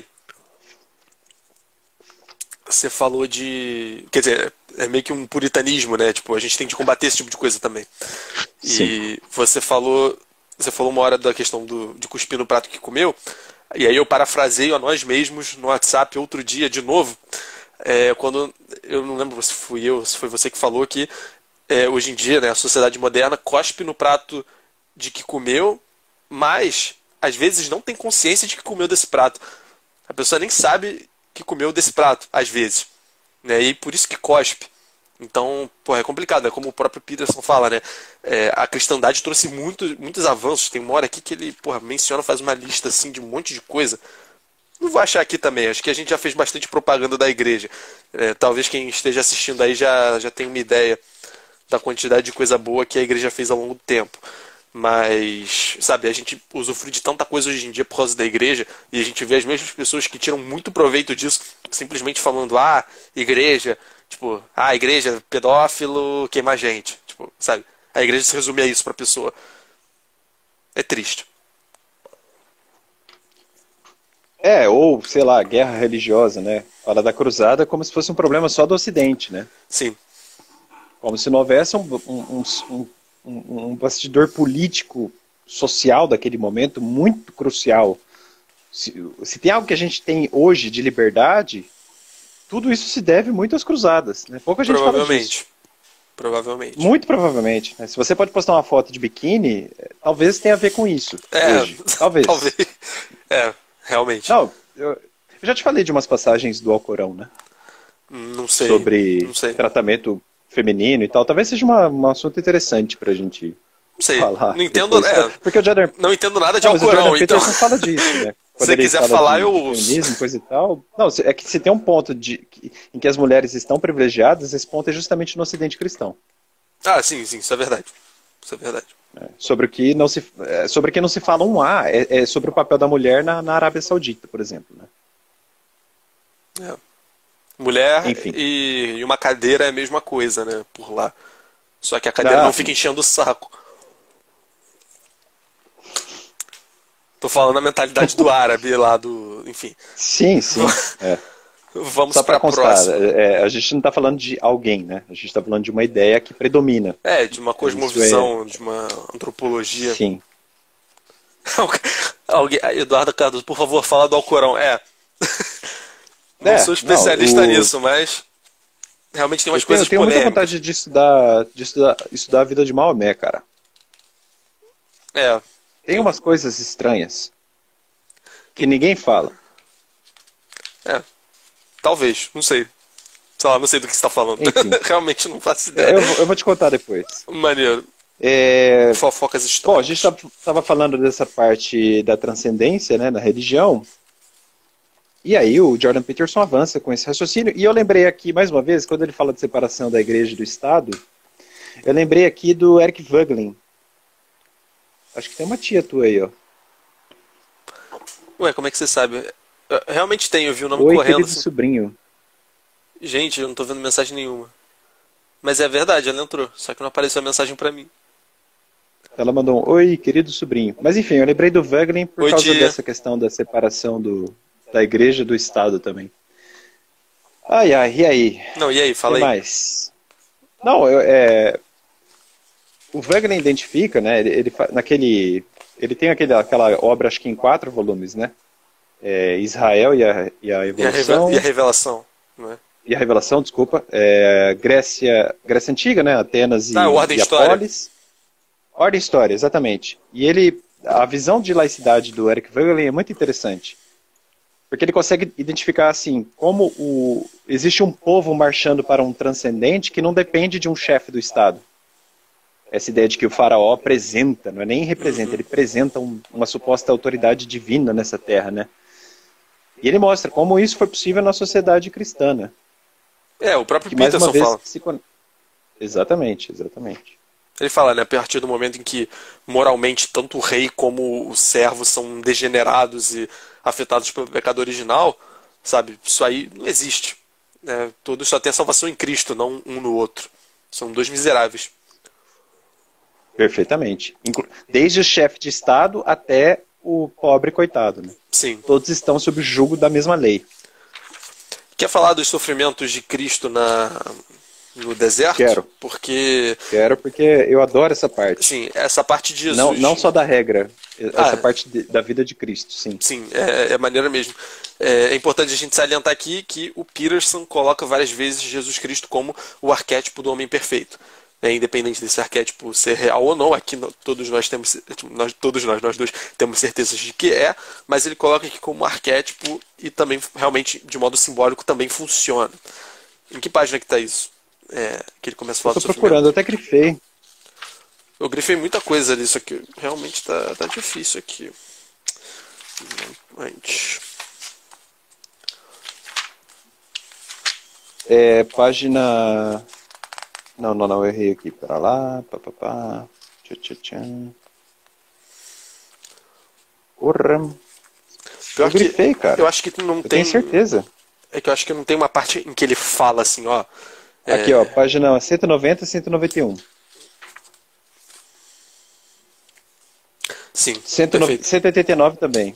S1: você falou de... Quer dizer, é meio que um puritanismo, né? Tipo, a gente tem que combater esse tipo de coisa também.
S2: Sim.
S1: E você falou... Você falou uma hora da questão do, de cuspir no prato que comeu. E aí eu parafraseio a nós mesmos no WhatsApp outro dia de novo. É, quando... Eu não lembro se fui eu, se foi você que falou que é, hoje em dia, né, a sociedade moderna cospe no prato de que comeu, mas às vezes não tem consciência de que comeu desse prato. A pessoa nem sabe que comeu desse prato, às vezes. Né? E por isso que cospe. Então, pô, é complicado, é como o próprio Peterson fala, né? É, a cristandade trouxe muito, muitos avanços. Tem uma hora aqui que ele, porra, menciona, faz uma lista assim de um monte de coisa. Não vou achar aqui também, acho que a gente já fez bastante propaganda da igreja. É, talvez quem esteja assistindo aí já, já tenha uma ideia da quantidade de coisa boa que a igreja fez ao longo do tempo. Mas, sabe, a gente usufrui de tanta coisa hoje em dia por causa da igreja, e a gente vê as mesmas pessoas que tiram muito proveito disso, simplesmente falando, ah, igreja, tipo, ah, igreja, pedófilo, queima gente. Tipo, sabe, a igreja se resume a isso pra pessoa. É triste.
S2: É, ou, sei lá, guerra religiosa, né? Fala da cruzada como se fosse um problema só do Ocidente, né?
S1: Sim.
S2: Como se não houvesse um, um, um, um, um bastidor político, social daquele momento muito crucial. Se, se tem algo que a gente tem hoje de liberdade, tudo isso se deve muito às cruzadas, né? Pouca gente fala disso.
S1: Provavelmente. provavelmente.
S2: Muito provavelmente. Né? Se você pode postar uma foto de biquíni, talvez tenha a ver com isso.
S1: É,
S2: hoje. Talvez.
S1: talvez. É, realmente.
S2: Não, eu, eu já te falei de umas passagens do Alcorão, né?
S1: Não sei.
S2: Sobre
S1: Não sei.
S2: tratamento feminino e tal. Talvez seja uma, um assunto interessante pra gente
S1: Não sei.
S2: falar.
S1: Não entendo,
S2: depois.
S1: é,
S2: Porque o Jordan,
S1: não entendo nada de
S2: não, mas o
S1: Alcorão,
S2: Jordan
S1: então.
S2: Peterson fala disso, né?
S1: Se você quiser
S2: fala
S1: falar,
S2: de,
S1: eu
S2: de
S1: ouço.
S2: feminismo, coisa e tal. Não, é que se tem um ponto de, que- em que as mulheres estão privilegiadas, esse ponto é justamente no Ocidente cristão.
S1: Ah, sim, sim, isso é verdade. Isso é verdade.
S2: Né? Sobre o que não se, é, sobre o que não se fala um A, é, é sobre o papel da mulher na, na Arábia Saudita, por exemplo. Né?
S1: É. Mulher
S2: Enfim.
S1: e, e uma cadeira é a mesma coisa, né? Por lá. Só que a cadeira
S2: Ah,
S1: não fica enchendo o saco. Tô falando a mentalidade do árabe lá do. Enfim.
S2: Sim, sim. É.
S1: Vamos
S2: Só
S1: pra
S2: para constar,
S1: próxima.
S2: é, a gente não está falando de alguém, né? A gente está falando de uma ideia que predomina.
S1: É, de uma
S2: Isso
S1: cosmovisão, de uma antropologia.
S2: Sim.
S1: Alguém, Eduardo Cardoso, por favor, fala do Alcorão. É. Não
S2: É,
S1: sou especialista
S2: não, o-
S1: nisso, mas realmente tem
S2: Eu
S1: umas
S2: tenho,
S1: coisas
S2: eu tenho muita
S1: polêmicas.
S2: vontade de estudar, de estudar, estudar a vida de Maomé, cara.
S1: É.
S2: Tem umas coisas estranhas que ninguém fala.
S1: É. Talvez, não sei. Sei lá, não sei do que você tá falando.
S2: Enfim.
S1: Realmente não faço ideia.
S2: Eu, vou- eu vou te contar depois.
S1: Maneiro.
S2: É,
S1: Fofocas
S2: bom, a
S1: históricas.
S2: gente estava falando dessa parte da transcendência, né, na religião. E aí o Jordan Peterson avança com esse raciocínio. E eu lembrei aqui, mais uma vez, quando ele fala de separação da igreja e do Estado, eu lembrei aqui do Eric Voegelin. Acho que tem uma tia tua aí, ó.
S1: Ué, como é que você sabe? Eu- Realmente tem, eu vi o nome
S2: Oi,
S1: correndo
S2: querido
S1: assim.
S2: sobrinho.
S1: Gente, eu não tô vendo mensagem nenhuma. Mas é verdade, ela entrou. Só que não apareceu a mensagem pra mim.
S2: Ela mandou um oi, querido sobrinho. Mas enfim, eu lembrei do Voegelin por
S1: Oi,
S2: causa
S1: tia.
S2: dessa questão da separação do, da igreja e do Estado também. Ai, ai, e aí?
S1: Não, e aí,
S2: O
S1: fala
S2: que
S1: aí.
S2: mais? Não, eu, é, o Voegelin identifica, né? Ele, ele, fa- naquele, ele tem aquele, aquela obra, acho que em quatro volumes, né? É, Israel e a, e a
S1: E a,
S2: Evolução.
S1: reve- e a revelação, não é?
S2: E a Revelação, desculpa, é, Grécia, Grécia Antiga, né, Atenas e,
S1: Ah, Ordem
S2: e
S1: e História.
S2: Polis. Ordem e História, exatamente. E ele, a visão de laicidade do Eric Voegelin é muito interessante, porque ele consegue identificar assim como o, existe um povo marchando para um transcendente que não depende de um chefe do Estado. Essa ideia de que o faraó apresenta, não é nem representa, ele apresenta um, uma suposta autoridade divina nessa terra, né? E ele mostra como isso foi possível na sociedade cristã, né?
S1: É, o próprio
S2: Que mais uma
S1: Peterson
S2: vez
S1: fala.
S2: se con- Exatamente, exatamente.
S1: Ele fala, né, a partir do momento em que moralmente tanto o rei como o servo são degenerados e afetados pelo pecado original, sabe, isso aí não existe. Né? Todos só têm a salvação em Cristo, não um no outro. São dois miseráveis.
S2: Perfeitamente. Inclu- Desde o chefe de Estado até o pobre coitado, né?
S1: Sim.
S2: Todos estão sob o jugo da mesma lei.
S1: Quer falar dos sofrimentos de Cristo na, no deserto?
S2: Quero.
S1: Porque,
S2: Quero porque eu adoro essa parte.
S1: assim, essa parte de Jesus...
S2: Não, não só da regra, essa
S1: Ah.
S2: parte de- da vida de Cristo, sim.
S1: Sim, é, é maneira mesmo. É, é importante a gente salientar aqui que o Peterson coloca várias vezes Jesus Cristo como o arquétipo do homem perfeito. É, independente desse arquétipo ser real ou não, aqui no- todos nós temos, nós, todos nós, nós dois, temos certezas de que é, mas ele coloca aqui como arquétipo e também, realmente, de modo simbólico, também funciona. Em que página que está isso? É, que ele começa a falar do
S2: Estou
S1: sofrimento.
S2: procurando, eu até grifei.
S1: Eu grifei muita coisa ali, isso aqui realmente tá, tá difícil aqui. Antes.
S2: É, página... Não, não, não, eu errei aqui. Pera lá, papapá. Tchá, tchá, tchá. Porra.
S1: Pior
S2: Eu grifei, cara.
S1: Eu acho que não
S2: Eu
S1: tem.
S2: tenho certeza.
S1: É que eu acho que não tem uma parte em que ele fala assim, ó. é,
S2: Aqui, ó, página cento e noventa e cento e noventa e um.
S1: Sim,
S2: cento e noventa
S1: perfeito.
S2: cento e oitenta e nove também.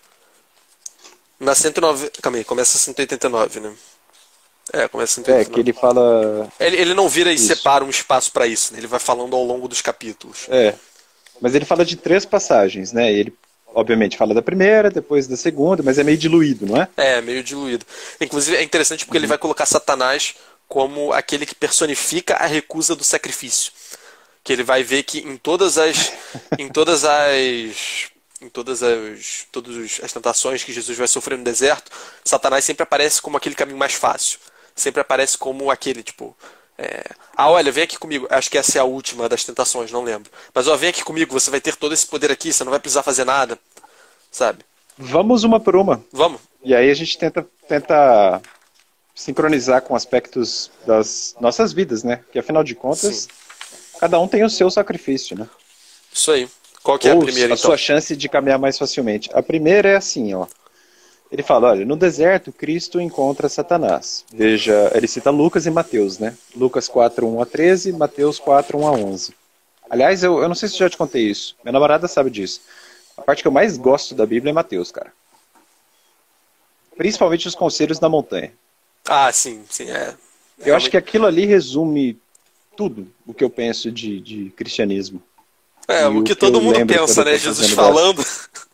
S1: Na cento e nove. Calma aí, começa cento e oitenta e nove, né? É, começa cento e
S2: É,
S1: oitenta e nove.
S2: que ele fala...
S1: Ele, ele não vira e
S2: Isso.
S1: separa um espaço pra isso, né? Ele vai falando ao longo dos capítulos.
S2: É, mas ele fala de três passagens, né? Ele, obviamente, fala da primeira, depois da segunda, mas é meio diluído, não é?
S1: É, meio diluído. Inclusive é interessante porque ele vai colocar Satanás como aquele que personifica a recusa do sacrifício. Que ele vai ver que em todas as em todas as em todas as todas as tentações que Jesus vai sofrer no deserto, Satanás sempre aparece como aquele caminho mais fácil. Sempre aparece como aquele, tipo, é, ah, olha, vem aqui comigo. Acho que essa é a última das tentações, não lembro. Mas ó, vem aqui comigo, você vai ter todo esse poder aqui, você não vai precisar fazer nada, sabe?
S2: Vamos uma por uma.
S1: Vamos.
S2: E aí a gente tenta, tenta sincronizar com aspectos das nossas vidas, né? Que afinal de contas,
S1: Sim.
S2: cada um tem o seu sacrifício, né?
S1: Isso aí. Qual que é a
S2: Ou
S1: primeira,
S2: a
S1: então?
S2: sua chance de caminhar mais facilmente. A primeira é assim, ó. Ele fala, olha, no deserto Cristo encontra Satanás. Veja, ele cita Lucas e Mateus, né? Lucas quatro, um a treze, Mateus quatro, um a onze. Aliás, eu, eu não sei se eu já te contei isso. Minha namorada sabe disso. A parte que eu mais gosto da Bíblia é Mateus, cara. Principalmente os conselhos da montanha.
S1: Ah, sim, sim, é.
S2: Eu acho que aquilo ali resume tudo o que eu penso de, de cristianismo.
S1: É,
S2: E
S1: o que
S2: o que
S1: todo
S2: eu
S1: mundo
S2: lembro
S1: pensa,
S2: quando eu
S1: né?
S2: tô
S1: Jesus
S2: fazendo
S1: falando.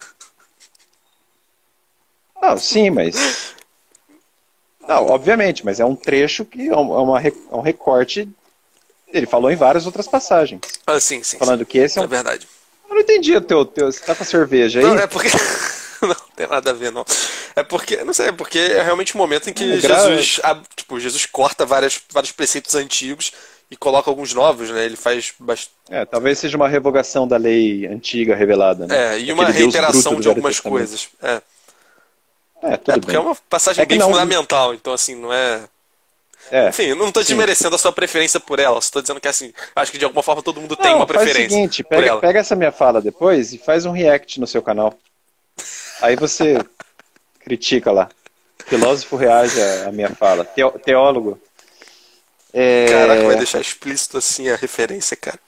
S2: Não, sim, mas... Não, obviamente, mas é um trecho que é um, é uma, re- é um recorte. Ele falou em várias outras passagens.
S1: Ah, sim, sim,
S2: Falando
S1: sim.
S2: que esse é
S1: É
S2: um...
S1: verdade.
S2: Eu não entendi o teu, teu... Você tá com a cerveja aí?
S1: Não, é porque. Não tem nada a ver, não. É porque, não sei, é porque é realmente um momento em que
S2: É, gra-
S1: Jesus, ab- tipo, Jesus corta várias, vários preceitos antigos e coloca alguns novos, né? Ele faz bastante.
S2: É, talvez seja uma revogação da lei antiga revelada, né?
S1: É, e uma
S2: Aquele Deus bruto
S1: reiteração
S2: do
S1: de
S2: Velho
S1: algumas
S2: Testamento.
S1: coisas. É,
S2: É,
S1: é
S2: tudo
S1: porque é
S2: bem.
S1: uma passagem
S2: É que
S1: bem
S2: não...
S1: fundamental, então assim, não é.
S2: É,
S1: Enfim, eu não tô
S2: sim.
S1: desmerecendo a sua preferência por ela, só tô dizendo que assim, acho que de alguma forma todo mundo tem
S2: Não,
S1: uma
S2: faz o
S1: preferência
S2: seguinte,
S1: por
S2: pega,
S1: ela.
S2: pega essa minha fala depois e faz um react no seu canal. Aí você critica lá. Filósofo reage à à minha fala. Teo- teólogo.
S1: Caraca, vai
S2: É...
S1: deixar explícito assim a referência, cara.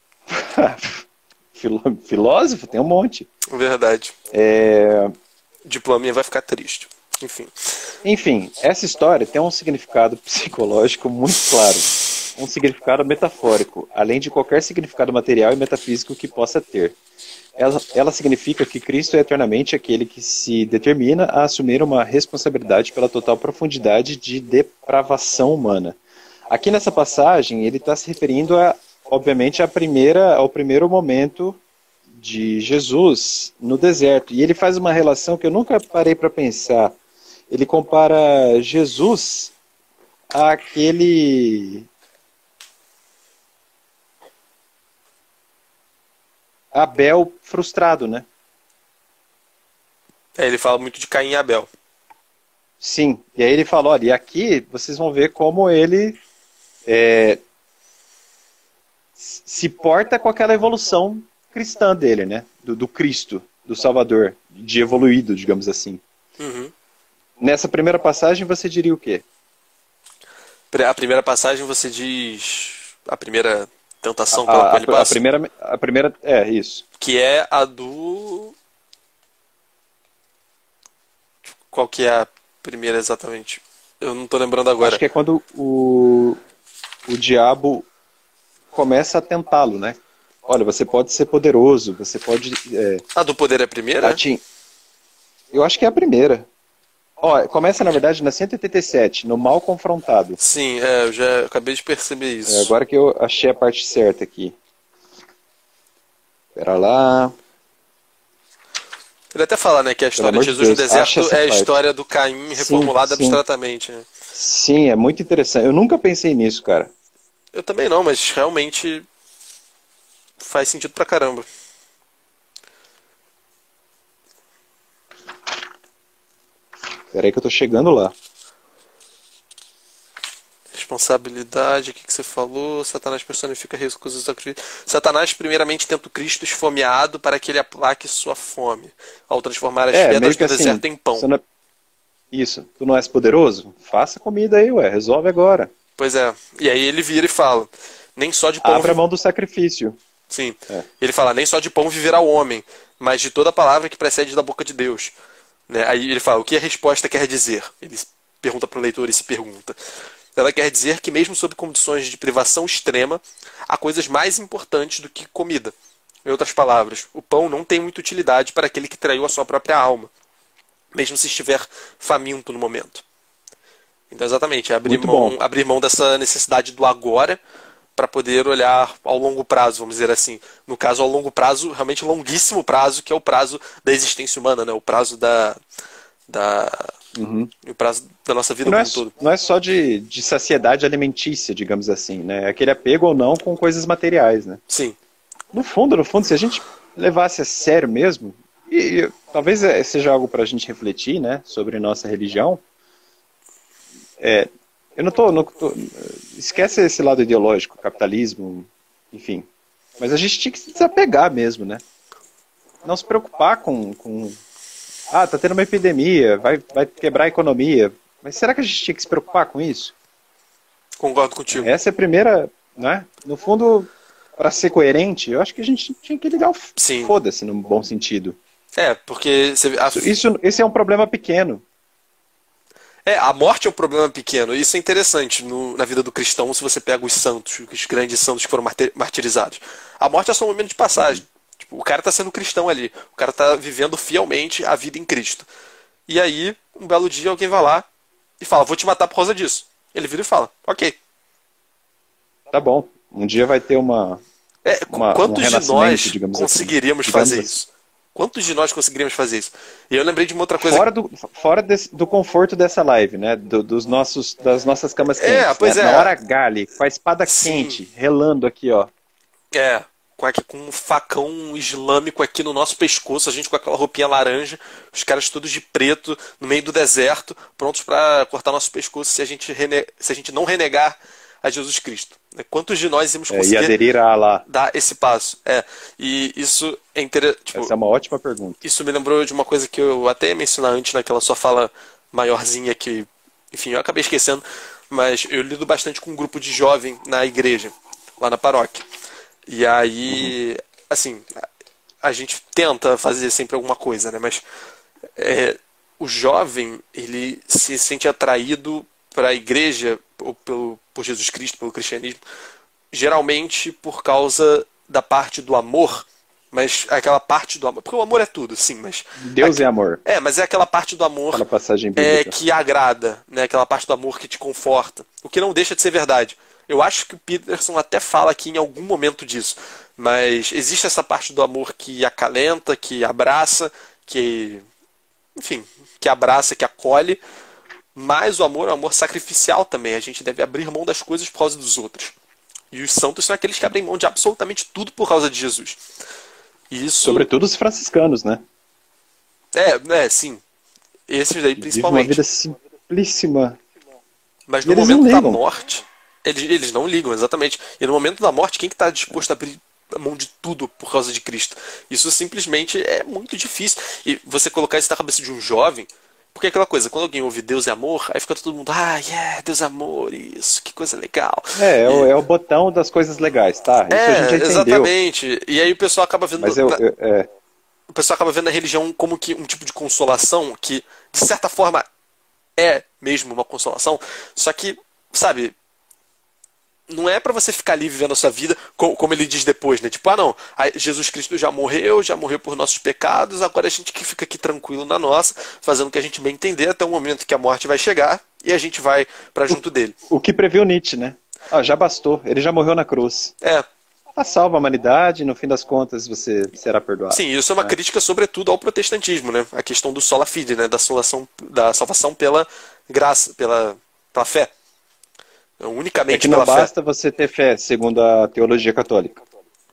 S2: Filó- Filósofo? Tem um monte.
S1: Verdade.
S2: É...
S1: Diplominha vai ficar triste. Enfim.
S2: Enfim, essa história tem um significado psicológico muito claro. Um significado metafórico, além de qualquer significado material e metafísico que possa ter. Ela, ela significa que Cristo é eternamente aquele que se determina a assumir uma responsabilidade pela total profundidade de depravação humana. Aqui nessa passagem, ele está se referindo, a, obviamente, à primeira, ao primeiro momento de Jesus no deserto. E ele faz uma relação que eu nunca parei para pensar. Ele compara Jesus àquele Abel frustrado, né?
S1: É, ele fala muito de Caim e Abel.
S2: Sim. E aí ele fala, olha, e aqui vocês vão ver como ele é, se porta com aquela evolução cristã dele, né? Do, do Cristo, do Salvador, de evoluído, digamos assim.
S1: Uhum.
S2: Nessa primeira passagem você diria o quê?
S1: A primeira passagem você diz. A primeira tentação
S2: A,
S1: pela qual
S2: a,
S1: ele
S2: a
S1: passa.
S2: primeira, a primeira, é isso.
S1: Que é a do. Qual que é a primeira exatamente? Eu não tô lembrando agora.
S2: Acho que é quando o, o diabo começa a tentá-lo, né? Olha, você pode ser poderoso, você pode... É,
S1: A do poder é a primeira?
S2: atin... Eu acho que é a primeira. Ó, começa, na verdade, na cento e oitenta e sete, no mal confrontado.
S1: Sim, é, eu já acabei de perceber isso.
S2: É, agora que eu achei a parte certa aqui. Pera lá...
S1: Ele até fala, né, que a história
S2: amor
S1: de
S2: de
S1: Jesus no
S2: Deus, acha
S1: deserto
S2: essa
S1: é a
S2: parte.
S1: história do Caim reformulada
S2: sim.
S1: abstratamente. Né?
S2: Sim, é muito interessante. Eu nunca pensei nisso, cara.
S1: Eu também não, mas realmente faz sentido pra caramba.
S2: Pera aí que eu tô chegando lá.
S1: Responsabilidade, o que, que você falou? Satanás personifica recursos do sacrifício. Satanás primeiramente tenta o Cristo esfomeado para que ele aplaque sua fome, ao transformar as
S2: É, meio
S1: pedras
S2: que
S1: do
S2: assim,
S1: deserto em pão.
S2: você não é- Isso, tu não és poderoso? Faça comida aí, ué, resolve agora.
S1: Pois é. E aí ele vira e fala: nem só de pão.
S2: Abre a
S1: vi-
S2: mão do sacrifício.
S1: Sim.
S2: É.
S1: Ele fala: nem só de pão viverá o homem, mas de toda palavra que precede da boca de Deus. Né? Aí ele fala: o que a resposta quer dizer? Ele pergunta para o leitor e se pergunta. Ela quer dizer que, mesmo sob condições de privação extrema, há coisas mais importantes do que comida. Em outras palavras, o pão não tem muita utilidade para aquele que traiu a sua própria alma, mesmo se estiver faminto no momento. Então, exatamente, é abrir
S2: Muito
S1: mão,
S2: bom.
S1: abrir mão dessa necessidade do agora para poder olhar ao longo prazo, vamos dizer assim. No caso, ao longo prazo, realmente longuíssimo prazo, que é o prazo da existência humana, né? O prazo da, da,
S2: Uhum.
S1: o prazo da nossa
S2: E
S1: vida
S2: não é,
S1: como um todo.
S2: não é só de, de saciedade alimentícia, digamos assim, né? É aquele apego ou não com coisas materiais, né?
S1: Sim,
S2: No fundo, no fundo, se a gente levasse a sério mesmo, e, e talvez eh, seja algo para a gente refletir, né, sobre nossa religião, é, eu não tô, não tô, esquece esse lado ideológico, capitalismo, enfim, mas a gente tinha que se desapegar mesmo, né? Não se preocupar com, com ah, tá tendo uma epidemia, vai, vai quebrar a economia, mas será que a gente tinha que se preocupar com isso?
S1: concordo contigo.
S2: Essa é a primeira, né? No fundo, para ser coerente, eu acho que a gente tinha que ligar o f-
S1: Sim.
S2: foda-se, num bom sentido.
S1: É, porque você, a,
S2: Isso, isso, esse é um problema pequeno.
S1: é, a morte é um problema pequeno. Isso é interessante no- na vida do cristão, se você pega os santos, os grandes santos que foram martir- martirizados. A morte é só um momento de passagem. Tipo, o cara está sendo cristão ali. O cara está vivendo fielmente a vida em Cristo. E aí, um belo dia, alguém vai lá e fala, vou te matar por causa disso. Ele vira e fala, ok.
S2: Tá bom. Um dia vai ter uma,
S1: É, qu-
S2: uma, um
S1: quantos de
S2: renascimento,
S1: nós
S2: digamos
S1: conseguiríamos
S2: assim. Digamos
S1: fazer
S2: assim.
S1: isso? Quantos de nós conseguiríamos fazer isso? E eu lembrei de uma outra coisa.
S2: Fora, do, fora desse- do conforto dessa live, né? Do- dos nossos, das nossas camas
S1: É,
S2: quentes.
S1: pois
S2: né?
S1: é.
S2: Na hora H ali, com a espada
S1: Sim.
S2: quente, relando aqui, ó.
S1: É, com, aqui, com um facão islâmico aqui no nosso pescoço, a gente com aquela roupinha laranja, os caras todos de preto, no meio do deserto, prontos para cortar nosso pescoço se a gente, rene... se a gente não renegar a Jesus Cristo. Né? Quantos de nós íamos
S2: É, e
S1: conseguir
S2: aderir a Allah.
S1: dar esse passo? É, e isso é interessante. Tipo,
S2: Essa é uma ótima pergunta.
S1: isso me lembrou de uma coisa que eu até ia mencionar antes naquela sua fala maiorzinha que, enfim, eu acabei esquecendo, mas eu lido bastante com um grupo de jovem na igreja, lá na paróquia. E aí, assim, a a gente tenta fazer sempre alguma coisa, né? Mas é, o jovem, ele se sente atraído para a igreja, ou pelo, por Jesus Cristo, pelo cristianismo, geralmente por causa da parte do amor, mas aquela parte do amor, porque o amor é tudo, sim, mas
S2: Deus é amor.
S1: é, mas é aquela parte do amor
S2: Fala a passagem
S1: é,
S2: bíblica.
S1: que agrada, né? Aquela parte do amor que te conforta, o que não deixa de ser verdade. Eu acho que o Peterson até fala aqui em algum momento disso, mas existe essa parte do amor que acalenta, que abraça, que, enfim, que abraça, que acolhe, mas o amor é um amor sacrificial também. A gente deve abrir mão das coisas por causa dos outros. E os santos são aqueles que abrem mão de absolutamente tudo por causa de Jesus. E isso
S2: Sobretudo os franciscanos, né?
S1: é, é, sim. Esses daí
S2: Que vivem uma
S1: principalmente.
S2: vida simplíssima.
S1: Mas
S2: E
S1: no
S2: eles não
S1: momento da
S2: ligam.
S1: morte, eles, eles não ligam, exatamente. E no momento da morte, quem que está disposto a abrir a mão de tudo por causa de Cristo? Isso simplesmente é muito difícil. E você colocar isso na cabeça de um jovem, porque é aquela coisa, quando alguém ouve Deus é amor, aí fica todo mundo, ah, yeah, Deus é amor, isso, que coisa legal.
S2: É, é,
S1: E-
S2: o, é o botão das coisas legais, tá? Isso a
S1: é,
S2: gente já entendeu.
S1: exatamente. E aí o pessoal acaba vendo
S2: Mas eu,
S1: na-
S2: eu- é,
S1: o pessoal acaba vendo a religião como que um tipo de consolação que, de certa forma, é mesmo uma consolação, só que, sabe, não é pra você ficar ali vivendo a sua vida, co- como ele diz depois, né? Tipo, ah, não, aí Jesus Cristo já morreu, já morreu por nossos pecados, agora a gente que fica aqui tranquilo na nossa, fazendo o que a gente bem entender até o momento que a morte vai chegar e a gente vai pra junto dele.
S2: o que previu Nietzsche, né? Ah, já bastou, ele já morreu na cruz.
S1: É,
S2: Tá salva a humanidade, no fim das contas você será perdoado.
S1: sim, isso é uma crítica sobretudo ao protestantismo, né? A questão do sola fide, né? Da salvação, da salvação pela graça, pela, pela fé.
S2: É
S1: Unicamente
S2: que não
S1: pela fé.
S2: basta você ter fé, segundo a teologia católica.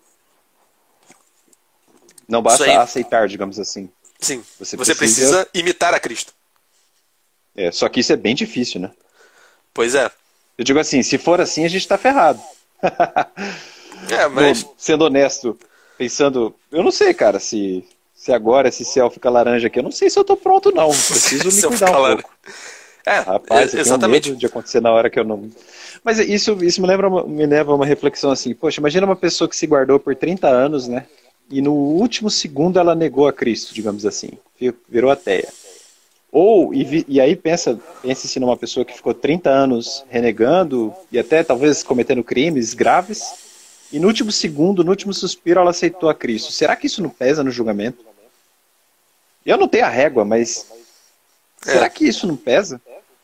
S2: Não basta
S1: aí.
S2: aceitar, digamos assim.
S1: Sim,
S2: Você
S1: você
S2: precisa-
S1: precisa imitar a Cristo.
S2: É, só que isso é bem difícil, né?
S1: Pois é.
S2: Eu digo assim, se for assim, a gente tá ferrado.
S1: É, mas.
S2: Bom, sendo honesto, pensando, eu não sei, cara, se, se agora esse céu fica laranja aqui, eu não sei se eu tô pronto, não. Preciso me
S1: Se eu
S2: cuidar
S1: ficar
S2: um
S1: lá-
S2: pouco.
S1: É,
S2: Rapaz, eu
S1: é,
S2: tenho
S1: exatamente.
S2: medo de acontecer na hora que eu não. Mas isso, isso me, lembra, uma- me leva a uma reflexão assim, poxa, imagina uma pessoa que se guardou por trinta anos, né? E no último segundo ela negou a Cristo, digamos assim, vi- virou ateia. Ou, e, vi- e aí pensa, pense-se numa pessoa que ficou trinta anos renegando e até talvez cometendo crimes graves, e no último segundo, no último suspiro, ela aceitou a Cristo. Será que isso não pesa no julgamento? Eu não tenho a régua, mas
S1: É.
S2: será que isso não pesa? Que,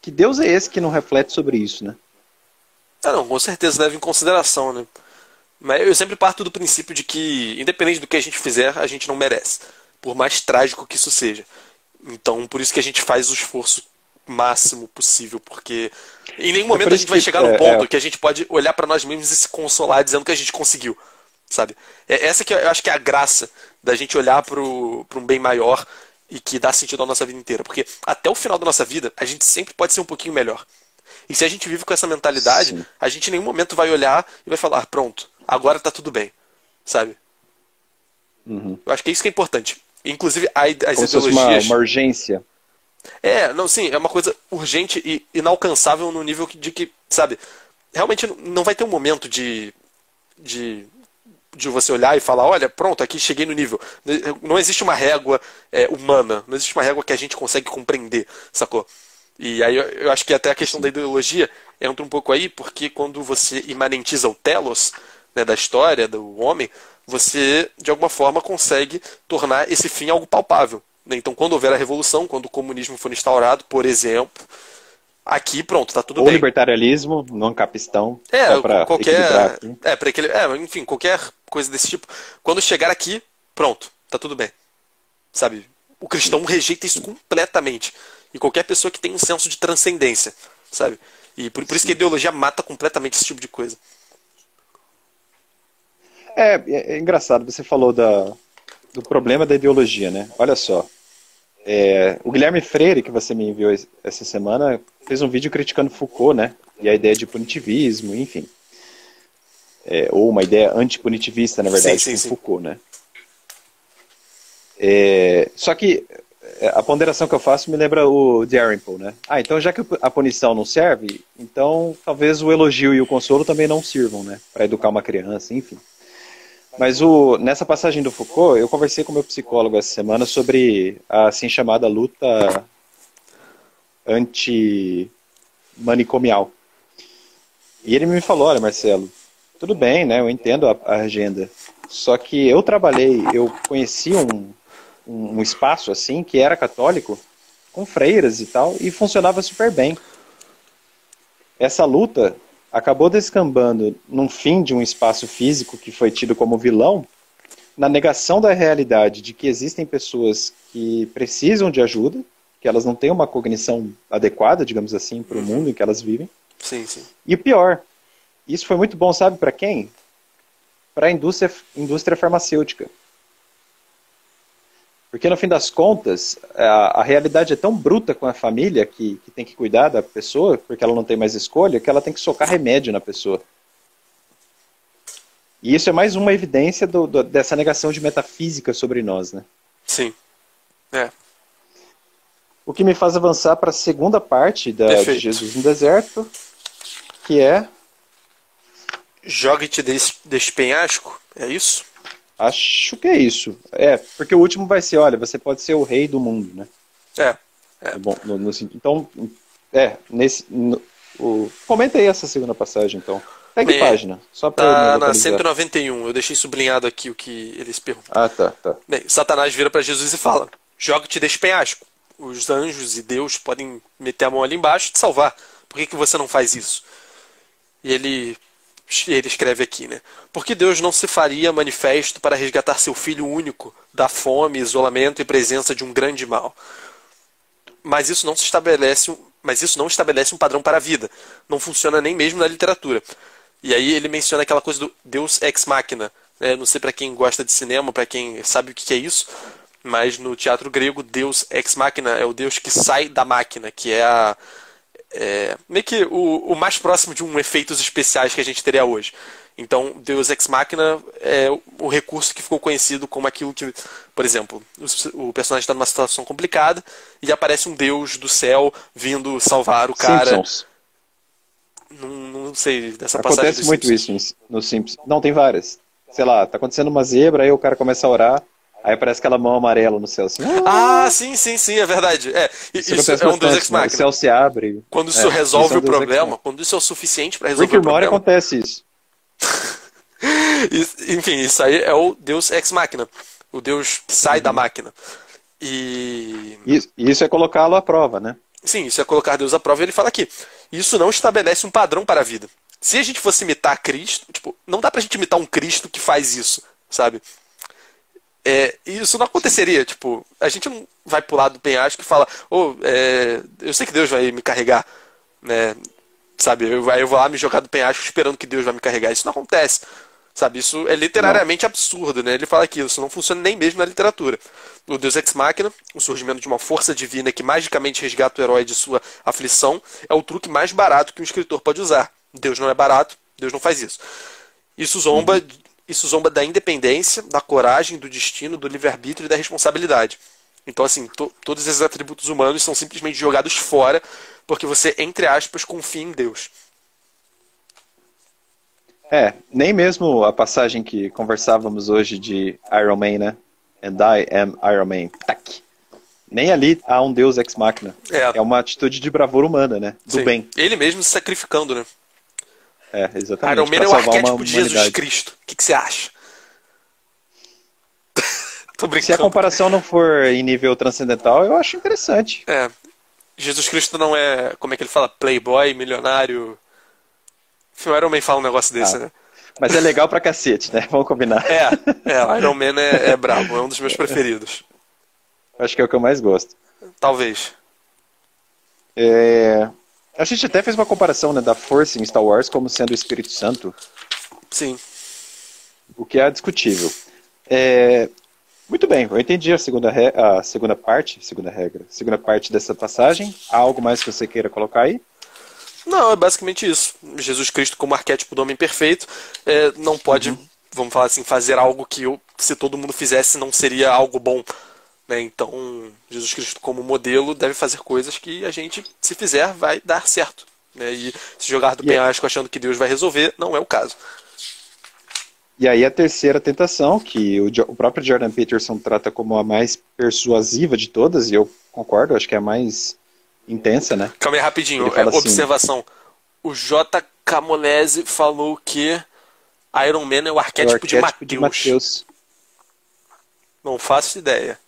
S2: que Deus é esse que não reflete sobre isso, né?
S1: Ah, não, com certeza leva em consideração, né? Mas eu sempre parto do princípio de que, independente do que a gente fizer, a gente não merece. Por mais trágico que isso seja. Então, por isso que a gente faz o esforço máximo possível, porque em nenhum
S2: É
S1: momento
S2: por
S1: a
S2: isso
S1: gente vai
S2: que
S1: chegar no
S2: é,
S1: ponto
S2: é,
S1: que a gente pode olhar pra nós mesmos e se consolar dizendo que a gente conseguiu, sabe? É essa que eu acho que é a graça da gente olhar pro, pra um bem maior e que dá sentido à nossa vida inteira, porque até o final da nossa vida a gente sempre pode ser um pouquinho melhor. E se a gente vive com essa mentalidade,
S2: sim.
S1: a gente em nenhum momento vai olhar e vai falar, "Ah, pronto, agora tá tudo bem", sabe?
S2: Uhum.
S1: Eu acho que é isso que é importante. Inclusive as
S2: Como se fosse uma,
S1: ideologias.
S2: uma urgência.
S1: É, não, sim, é uma coisa urgente e inalcançável no nível de que, sabe, realmente não vai ter um momento de, de, de você olhar e falar, olha, pronto, aqui cheguei no nível. Não existe uma régua é, humana, não existe uma régua que a gente consegue compreender, sacou? E aí eu, eu acho que até a questão da
S2: Sim.
S1: ideologia entra um pouco aí, porque quando você imanentiza o telos, né, da história, do homem, você de alguma forma consegue tornar esse fim algo palpável, né? Então, quando houver a revolução, quando o comunismo for instaurado, por exemplo, aqui pronto, tá tudo
S2: Ou
S1: bem.
S2: libertarianismo, não capistão,
S1: É,
S2: só para equilibrar
S1: qualquer.
S2: aqui.
S1: É, para aquele. É, enfim, qualquer coisa desse tipo. Quando chegar aqui, pronto, tá tudo bem. Sabe? O
S2: Sim,
S1: cristão rejeita isso
S2: sim,
S1: completamente. E qualquer pessoa que tem um senso de transcendência, sabe? E por, por isso que a
S2: sim.
S1: ideologia mata completamente esse tipo de coisa.
S2: É, é, é engraçado, você falou da, do problema da ideologia, né? Olha só, é, o Guilherme Freire, que você me enviou es- essa semana, fez um vídeo criticando Foucault, né? E a ideia de punitivismo, enfim. É, ou uma ideia antipunitivista, na
S1: Sim,
S2: verdade,
S1: sim,
S2: com
S1: sim.
S2: Foucault, né? É, só que é, a ponderação que eu faço me lembra o Dalrymple, né? Ah, então já que a punição não serve, então talvez o elogio e o consolo também não sirvam, né? Para educar uma criança, enfim. Mas o, nessa passagem do Foucault, eu conversei com meu psicólogo essa semana sobre a assim chamada luta antimanicomial. E ele me falou, olha, Marcelo, tudo bem, né? Eu entendo a, a agenda. Só que eu trabalhei, eu conheci um, um, um espaço assim que era católico, com freiras e tal, e funcionava super bem. Essa luta acabou descambando num fim de um espaço físico que foi tido como vilão, na negação da realidade de que existem pessoas que precisam de ajuda, que elas não têm uma cognição adequada, digamos assim, para o
S1: Uhum.
S2: mundo em que elas vivem.
S1: Sim, sim.
S2: E o pior, isso foi muito bom, sabe para quem? Para a indústria, indústria farmacêutica. Porque no fim das contas, a, a realidade é tão bruta com a família que, que tem que cuidar da pessoa, porque ela não tem mais escolha, que ela tem que socar remédio na pessoa. E isso é mais uma evidência do, do, dessa negação de metafísica sobre nós, né?
S1: Sim. É,
S2: O que me faz avançar para a segunda parte da, de
S1: perfeito.
S2: Jesus no deserto, que é,
S1: Jogue-te desse, desse penhasco, é isso?
S2: acho que é isso. É, porque o último vai ser, olha, você pode ser o rei do mundo, né?
S1: É. É.
S2: No bom, no, no, então, é, nesse, no, o, comenta aí essa segunda passagem, então. Pegue
S1: Bem,
S2: página, só para eu me
S1: tá na
S2: localizar.
S1: cento e noventa e um. Eu deixei sublinhado aqui o que eles perguntam.
S2: Ah, tá, tá.
S1: Bem, Satanás vira para Jesus e fala: joga-te desse penhasco. Os anjos e Deus podem meter a mão ali embaixo e te salvar. Por que, que você não faz isso? E ele, ele escreve aqui, né? Porque Deus não se faria manifesto para resgatar seu filho único da fome, isolamento e presença de um grande mal. Mas isso não se estabelece, mas isso não estabelece um padrão para a vida. Não funciona nem mesmo na literatura. E aí ele menciona aquela coisa do Deus ex machina. Né? Não sei para quem gosta de cinema, para quem sabe o que é isso, mas no teatro grego, Deus ex machina é o Deus que sai da máquina, que é a é, meio que o, o mais próximo de um efeitos especiais que a gente teria hoje. Então, Deus Ex Machina é o recurso que ficou conhecido como aquilo que, por exemplo, o, o personagem está numa situação complicada e aparece um Deus do céu vindo salvar o cara.
S2: Simpsons.
S1: Não, não sei dessa passagem
S2: Acontece
S1: dos
S2: muito
S1: Simpsons.
S2: isso em- no Simpsons. Não, tem várias. Sei lá, tá acontecendo uma zebra, aí o cara começa a orar, aí aparece aquela mão amarela no céu, assim.
S1: Ah,
S2: "Ah!"
S1: sim, sim, sim, é verdade. É,
S2: Isso
S1: isso
S2: acontece
S1: é um Deus Ex
S2: bastante, né? O
S1: Machina.
S2: céu se abre.
S1: Quando isso
S2: É, isso é
S1: resolve
S2: um
S1: o
S2: Deus Ex
S1: problema,
S2: Machina.
S1: quando isso é o suficiente para
S2: Rick
S1: resolver o
S2: and Morty
S1: problema,
S2: acontece isso.
S1: Isso- enfim, isso aí é o Deus ex machina, o Deus que sai da
S2: Uhum.
S1: máquina. E
S2: Isso, isso é colocá-lo à prova, né?
S1: Sim, isso é colocar Deus à prova, e ele fala aqui. Isso não estabelece um padrão para a vida. Se a gente fosse imitar Cristo, tipo, não dá pra gente imitar um Cristo que faz isso, sabe? É, isso não aconteceria, tipo, a gente não vai pular do penhasco e fala, oh, é, eu sei que Deus vai me carregar, né? Sabe, eu, aí eu vou lá me jogar do penhasco esperando que Deus vai me carregar. Isso não acontece, sabe? Isso é literariamente absurdo, né? Ele fala que isso não funciona nem mesmo na literatura. O Deus Ex Machina, o surgimento de uma força divina que magicamente resgata o herói de sua aflição, é o truque mais barato que um escritor pode usar. Deus não é barato, Deus não faz isso. Isso zomba, uhum. isso zomba da independência, da coragem, do destino, do livre-arbítrio e da responsabilidade. Então, assim, to todos esses atributos humanos são simplesmente jogados fora porque você, entre aspas, confia em Deus.
S2: É, nem mesmo a passagem que conversávamos hoje de Iron Man, né? And I am Iron Man. Tac. Nem ali há um Deus Ex Machina. É, é uma atitude de bravura humana, né? Do Sim. bem.
S1: Ele mesmo se sacrificando, né?
S2: É, exatamente.
S1: Iron Man é o arquétipo de Jesus Cristo. O que, que você acha? Tô brincando.
S2: Se a comparação não for em nível transcendental, eu acho interessante.
S1: É. Jesus Cristo não é, como é que ele fala? Playboy, milionário. O Iron Man fala um negócio desse, ah, né?
S2: Mas é legal pra cacete, né? Vamos combinar.
S1: É, é Iron Man é, é brabo, é um dos meus preferidos.
S2: Acho que é o que eu mais gosto.
S1: Talvez.
S2: É... A gente até fez uma comparação, né, da força em Star Wars como sendo o Espírito Santo.
S1: Sim.
S2: O que é discutível. É... Muito bem, eu entendi a segunda, re... a segunda parte, segunda regra, segunda parte dessa passagem. Há algo mais que você queira colocar aí?
S1: Não, é basicamente isso. Jesus Cristo como arquétipo do homem perfeito é, não pode, uhum. vamos falar assim, fazer algo que eu, se todo mundo fizesse não seria algo bom. Né? Então, Jesus Cristo como modelo deve fazer coisas que a gente, se fizer, vai dar certo. Né? E se jogar do yeah. penhasco achando que Deus vai resolver, não é o caso.
S2: E aí a terceira tentação, que o, o próprio Jordan Peterson trata como a mais persuasiva de todas, e eu concordo, acho que é a mais intensa, né?
S1: Calma aí, rapidinho. É, assim, observação. O J. Camolese falou que Iron Man é o arquétipo, é o arquétipo de Mateus. Não faço ideia.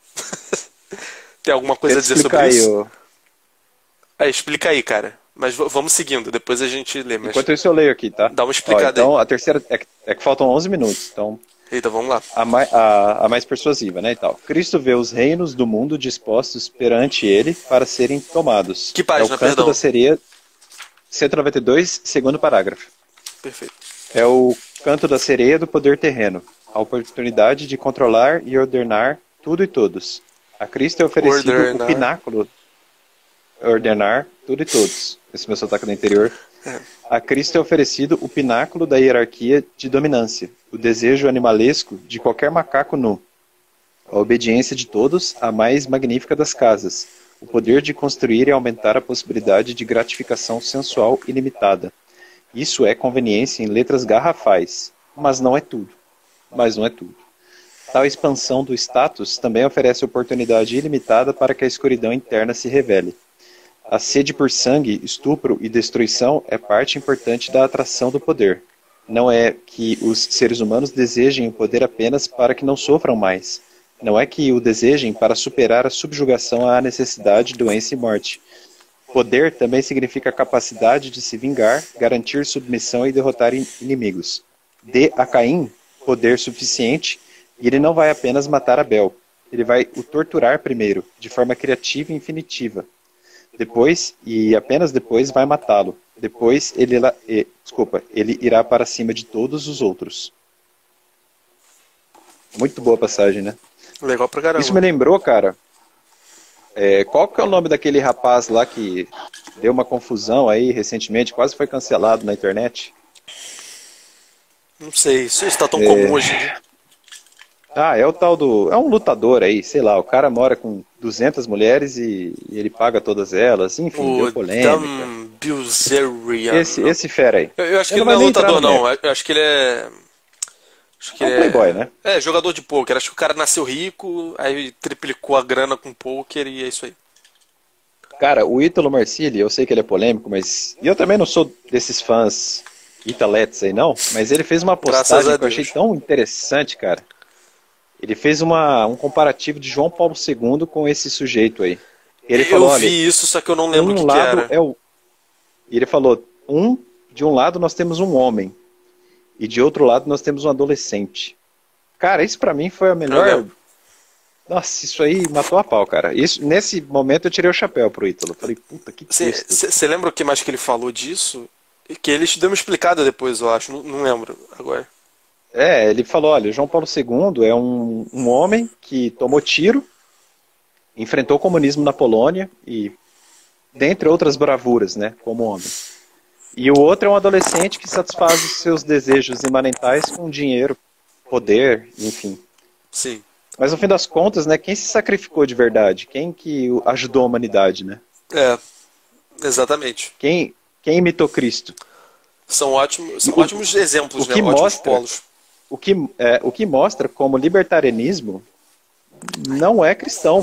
S1: Tem alguma coisa a dizer sobre
S2: aí,
S1: isso?
S2: O...
S1: É, explica aí, cara. Mas vamos seguindo, depois a gente lê. Mas...
S2: Enquanto isso eu leio aqui, tá?
S1: Dá uma explicada. Ó,
S2: então,
S1: aí.
S2: a terceira é que, é que faltam onze minutos, então...
S1: Eita, vamos lá.
S2: A mais, a, a mais persuasiva, né, e tal. Cristo vê os reinos do mundo dispostos perante ele para serem tomados.
S1: Que página,
S2: é o canto
S1: perdão?
S2: da sereia, cento e noventa e dois, segundo parágrafo.
S1: Perfeito.
S2: É o canto da sereia do poder terreno. A oportunidade de controlar e ordenar tudo e todos. A Cristo é oferecido ordenar. o pináculo... Ordenar tudo e todos. Esse meu sotaque do interior.
S1: É.
S2: A Cristo é oferecido o pináculo da hierarquia de dominância, o desejo animalesco de qualquer macaco nu, a obediência de todos à mais magnífica das casas, o poder de construir e aumentar a possibilidade de gratificação sensual ilimitada. Isso é conveniência em letras garrafais, mas não é tudo. Mas não é tudo. Tal expansão do status também oferece oportunidade ilimitada para que a escuridão interna se revele. A sede por sangue, estupro e destruição é parte importante da atração do poder. Não é que os seres humanos desejem o poder apenas para que não sofram mais. Não é que o desejem para superar a subjugação à necessidade, doença e morte. Poder também significa a capacidade de se vingar, garantir submissão e derrotar inimigos. Dê a Caim poder suficiente e ele não vai apenas matar Abel. Ele vai o torturar primeiro, de forma criativa e infinitiva. Depois, e apenas depois, vai matá-lo. Depois, ele, eh, desculpa, ele irá para cima de todos os outros. Muito boa passagem, né?
S1: Legal pra caramba.
S2: Isso me lembrou, cara, é, qual que é o nome daquele rapaz lá que deu uma confusão aí recentemente, quase foi cancelado na internet?
S1: Não sei, isso está tão é... comum hoje em dia.
S2: Ah, é o tal do... É um lutador aí, sei lá, o cara mora com duzentas mulheres e, e ele paga todas elas, enfim,
S1: o
S2: deu polêmica.
S1: Dan Bilzerian.
S2: Esse, esse fera aí.
S1: Eu, eu acho que ele não é lutador, não. Eu acho que ele é... Acho que
S2: é um
S1: ele
S2: playboy,
S1: é...
S2: né?
S1: É, jogador de pôquer. Acho que o cara nasceu rico, aí triplicou a grana com pôquer e é isso aí.
S2: Cara, o Ítalo Marcilli, eu sei que ele é polêmico, mas... E eu também não sou desses fãs italetes aí, não. Mas ele fez uma postagem que eu achei tão interessante, cara. Ele fez uma, um comparativo de João Paulo segundo com esse sujeito aí. Ele
S1: Eu
S2: falou, olha,
S1: vi isso, só que eu não lembro o
S2: um
S1: que, que
S2: lado
S1: era.
S2: é o... E ele falou, um, de um lado nós temos um homem, e de outro lado nós temos um adolescente. Cara, isso pra mim foi a
S1: Eu
S2: melhor...
S1: lembro.
S2: Nossa, isso aí matou a pau, cara. Isso, nesse momento eu tirei o chapéu pro Ítalo. Falei, puta, que texto.
S1: Você lembra o que mais que ele falou disso? Que ele te deu uma explicada depois, eu acho. Não, não lembro agora.
S2: É, ele falou, olha, João Paulo segundo é um, um homem que tomou tiro, enfrentou o comunismo na Polônia e, dentre outras bravuras, né, como homem. E o outro é um adolescente que satisfaz os seus desejos imanentais com dinheiro, poder, enfim.
S1: Sim.
S2: Mas no fim das contas, né, quem se sacrificou de verdade? Quem que ajudou a humanidade, né?
S1: É, exatamente.
S2: Quem, quem imitou Cristo?
S1: São ótimos, são
S2: O-
S1: ótimos exemplos,
S2: o
S1: né?
S2: que
S1: Ótimos
S2: mostra-
S1: polos.
S2: O que, é, o que mostra como o libertarianismo não é cristão.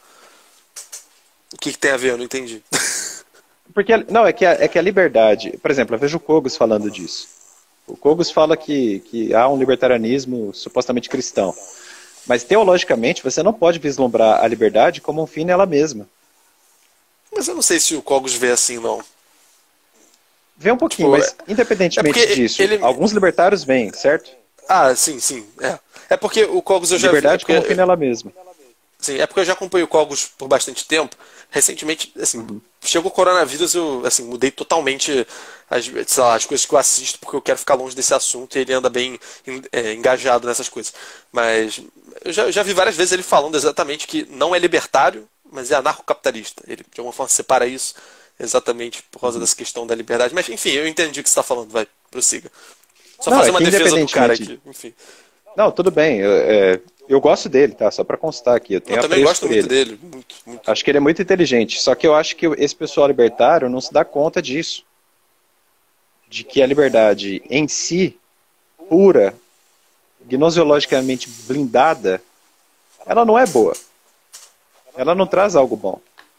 S1: O que, que tem a ver? Eu não entendi.
S2: Porque, não, é que, a, é que a liberdade... Por exemplo, eu vejo o Kogos falando disso. O Kogos fala que, que há um libertarianismo supostamente cristão. Mas, teologicamente, você não pode vislumbrar a liberdade como um fim nela mesma.
S1: Mas eu não sei se o Cogos vê assim, não.
S2: Vê um pouquinho,
S1: Tipo,
S2: mas independentemente
S1: é porque
S2: disso,
S1: ele-
S2: alguns libertários vêm, certo?
S1: Ah, sim, sim. É, é porque o Cogos eu já
S2: Liberdade
S1: vi. é
S2: como
S1: porque-
S2: fim nela mesma.
S1: Sim, é porque eu já acompanho o Cogos por bastante tempo. Recentemente, assim, chegou o coronavírus, eu assim, mudei totalmente as, sei lá, as coisas que eu assisto, porque eu quero ficar longe desse assunto e ele anda bem en- é, engajado nessas coisas. Mas eu já, já vi várias vezes ele falando exatamente que não é libertário, mas é anarcocapitalista. Ele, de alguma forma, separa isso exatamente por causa dessa questão da liberdade. Mas, enfim, eu entendi o que você está falando, vai, prossiga. Só
S2: Não,
S1: fazer
S2: é
S1: uma
S2: que
S1: defesa do cara
S2: independentemente-
S1: aqui, enfim.
S2: Não, tudo bem. Eu, é, eu gosto dele, tá? Só pra constar aqui. Eu tenho
S1: Eu também
S2: apreço
S1: gosto
S2: por
S1: muito
S2: ele.
S1: dele, muito, muito.
S2: Acho que ele é muito inteligente. Só que eu acho que esse pessoal libertário não se dá conta disso. De que a liberdade em si, pura, gnoseologicamente blindada, ela não é boa. Ela não traz algo bom.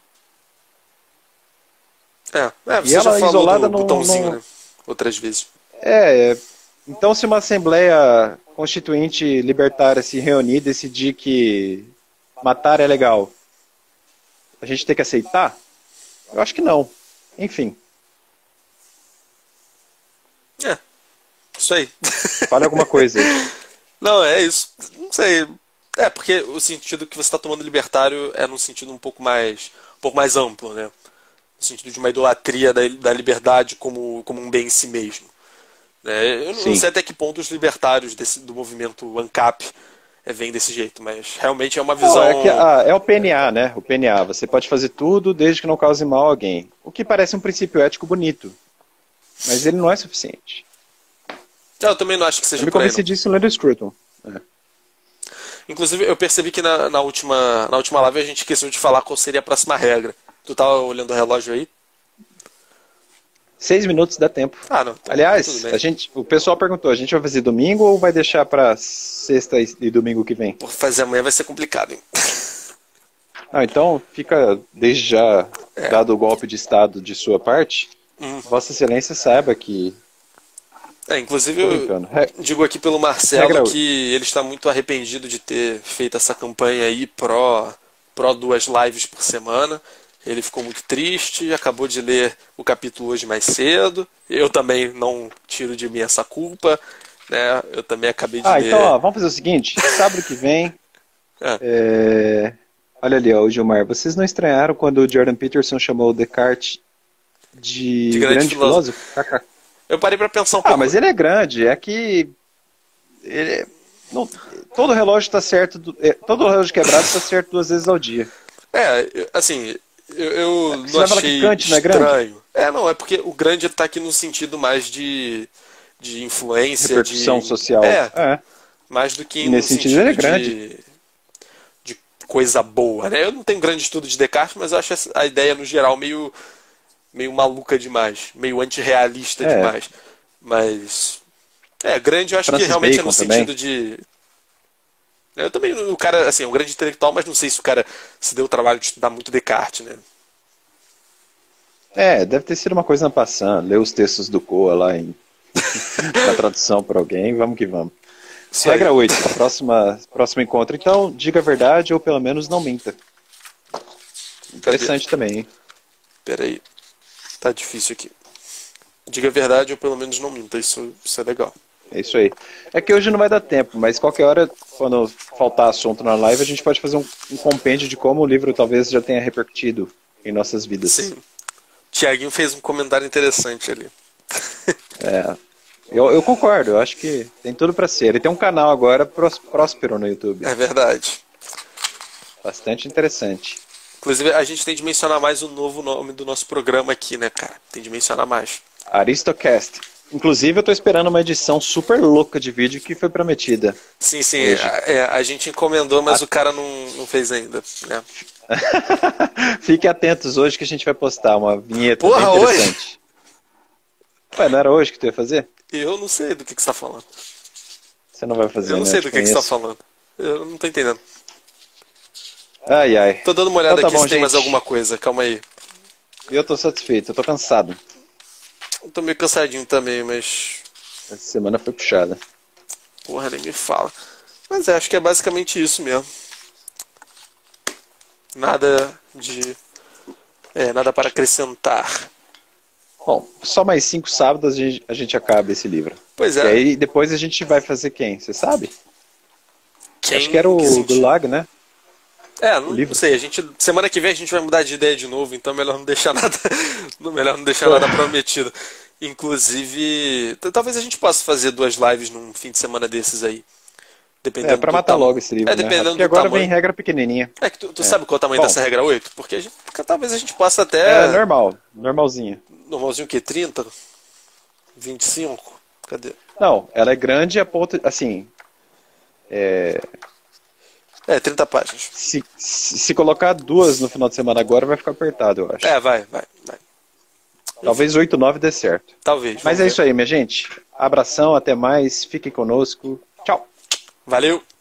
S1: É, é você
S2: E ela
S1: já falou
S2: isolada
S1: do
S2: não-
S1: botãozinho,
S2: não-
S1: né? Outras vezes.
S2: É, é, então se uma Assembleia Constituinte Libertária se reunir e decidir que matar é legal, a gente tem que aceitar? Eu acho que não. Enfim,
S1: É, isso aí.
S2: fale alguma coisa aí.
S1: Não, é isso. Não sei. É, porque o sentido que você está tomando libertário é num sentido um pouco mais, um pouco mais amplo, né? No sentido de uma idolatria da, da liberdade como, como um bem em si mesmo. Né? Eu não
S2: Sim.
S1: sei até que ponto os libertários desse, do movimento ANCAP é, vêm desse jeito, mas realmente é uma visão.
S2: Não, é, que, ah, é o P N A, né? O P N A. Você pode fazer tudo desde que não cause mal a alguém. O que parece um princípio ético bonito. Mas ele não é suficiente.
S1: Não, eu também não acho que seja
S2: Eu me
S1: por aí,
S2: convenci
S1: não.
S2: disso em Leonard Scruton. É.
S1: Inclusive, eu percebi que na, na última, na última live a gente esqueceu de falar qual seria a próxima regra. Tu tava olhando o relógio aí?
S2: Seis minutos dá tempo.
S1: Ah, não. Então,
S2: Aliás,
S1: tudo bem.
S2: a gente, o pessoal perguntou, a gente vai fazer domingo ou vai deixar para sexta e e domingo que vem?
S1: Por fazer amanhã vai ser complicado, hein?
S2: Ah, então fica desde já
S1: É.
S2: dado o golpe de estado de sua parte,
S1: Hum.
S2: Vossa Excelência saiba que
S1: É, inclusive
S2: tô
S1: eu
S2: brincando. Re-
S1: digo aqui pelo Marcelo
S2: Regra-
S1: que ele está muito arrependido de ter feito essa campanha aí pró, pró duas lives por semana. Ele ficou muito triste, acabou de ler o capítulo hoje mais cedo. Eu também não tiro de mim essa culpa, né? Eu também acabei de
S2: Ah,
S1: ler.
S2: então ó, vamos fazer o seguinte, sábado que vem,
S1: É.
S2: é, olha ali, ó, o Gilmar, vocês não estranharam quando o Jordan Peterson chamou o Descartes de,
S1: De grande
S2: grande,
S1: filósofo.
S2: filósofo?
S1: Eu parei pra pensar um
S2: Ah,
S1: pouco.
S2: mas ele é grande, é que ele- não- todo relógio está certo, do- é, todo relógio quebrado está certo duas vezes ao dia.
S1: É, eu- assim, eu, eu
S2: Você
S1: não
S2: vai falar
S1: achei
S2: que Kant não é grande?
S1: estranho. É, não, é porque o grande tá aqui no sentido mais de, de influência,
S2: Repercussão
S1: de...
S2: social.
S1: É,
S2: É.
S1: mais do que
S2: Nesse
S1: no
S2: sentido, ele é
S1: de, de coisa boa, né? Eu não tenho grande estudo de Descartes, mas eu acho essa- a ideia no geral meio, meio maluca demais, meio antirrealista
S2: É.
S1: demais. Mas, é, grande eu acho
S2: Francis
S1: que realmente é
S2: Bacon
S1: no
S2: também.
S1: sentido de... Eu também, o cara, assim, é um grande intelectual, mas não sei se o cara se deu o trabalho de estudar muito Descartes, né?
S2: É, deve ter sido uma coisa na passando, ler os textos do Coa lá em na tradução para alguém, vamos que vamos.
S1: Isso aí.
S2: Regra oito, próxima, próximo encontro. Então, diga a verdade ou pelo menos não minta. Interessante também, hein?
S1: Pera aí. Tá difícil aqui. Diga a verdade ou pelo menos não minta. Isso, isso é legal.
S2: É isso aí. É que hoje não vai dar tempo, mas qualquer hora, quando faltar assunto na live, a gente pode fazer um, um compêndio de como o livro talvez já tenha repercutido em nossas vidas.
S1: Sim. Tiaguinho fez um comentário interessante ali.
S2: É, eu, eu concordo, eu acho que tem tudo pra ser. Ele tem um canal agora prós- próspero no YouTube.
S1: É verdade.
S2: Bastante interessante.
S1: Inclusive, a gente tem de mencionar mais o novo nome do nosso programa aqui, né, cara? Tem de mencionar mais.
S2: Aristocast. Inclusive, eu tô esperando uma edição super louca de vídeo que foi prometida.
S1: Sim, sim. A, é, a gente encomendou, mas a... o cara não, não fez ainda, né?
S2: Fiquem atentos hoje que a gente vai postar uma vinheta
S1: Porra,
S2: bem interessante.
S1: Hoje?
S2: Ué, não era hoje que tu ia fazer?
S1: Eu não sei do que, que você tá falando.
S2: Você não vai fazer,
S1: Eu não
S2: né?
S1: sei
S2: Eu
S1: do que,
S2: conheço.
S1: que você tá falando. Eu não tô entendendo.
S2: Ai, ai.
S1: Tô dando uma olhada
S2: então, tá
S1: aqui
S2: bom,
S1: se tem
S2: gente.
S1: mais alguma coisa. Calma aí.
S2: Eu tô satisfeito, eu tô cansado.
S1: Eu tô meio cansadinho também, mas...
S2: Essa semana foi puxada.
S1: Porra, nem me fala. Mas é, acho que é basicamente isso mesmo. Nada de... É, nada para acrescentar.
S2: Bom, só mais cinco sábados a gente, a gente acaba esse livro.
S1: Pois é.
S2: E aí depois a gente vai fazer quem? Você sabe?
S1: Quem
S2: Acho que era o Gulag, né?
S1: É, não,
S2: livro.
S1: não sei. A gente, semana que vem a gente vai mudar de ideia de novo, então é melhor não deixar nada, melhor não deixar nada prometido. Inclusive, talvez a gente possa fazer duas lives num fim de semana desses aí. Dependendo
S2: É, pra
S1: do
S2: matar
S1: tamanho.
S2: logo esse livro,
S1: É,
S2: né?
S1: dependendo
S2: Porque
S1: do
S2: agora
S1: tamanho.
S2: vem regra pequenininha.
S1: É que tu, tu
S2: É.
S1: sabe qual é o tamanho
S2: Bom.
S1: dessa regra oito? Porque, a gente, porque talvez a gente possa até...
S2: É normal, normalzinha.
S1: Normalzinho o quê? trinta? vinte e cinco? Cadê?
S2: Não, ela é grande a ponto, assim, é,
S1: É, trinta páginas.
S2: se, se se colocar duas no final de semana agora vai ficar apertado, eu acho.
S1: É, vai, vai, vai.
S2: Talvez oito, nove dê certo.
S1: Talvez.
S2: Mas
S1: vamos
S2: é
S1: ver.
S2: isso aí, minha gente. Abração, até mais, fiquem conosco. Tchau.
S1: Valeu!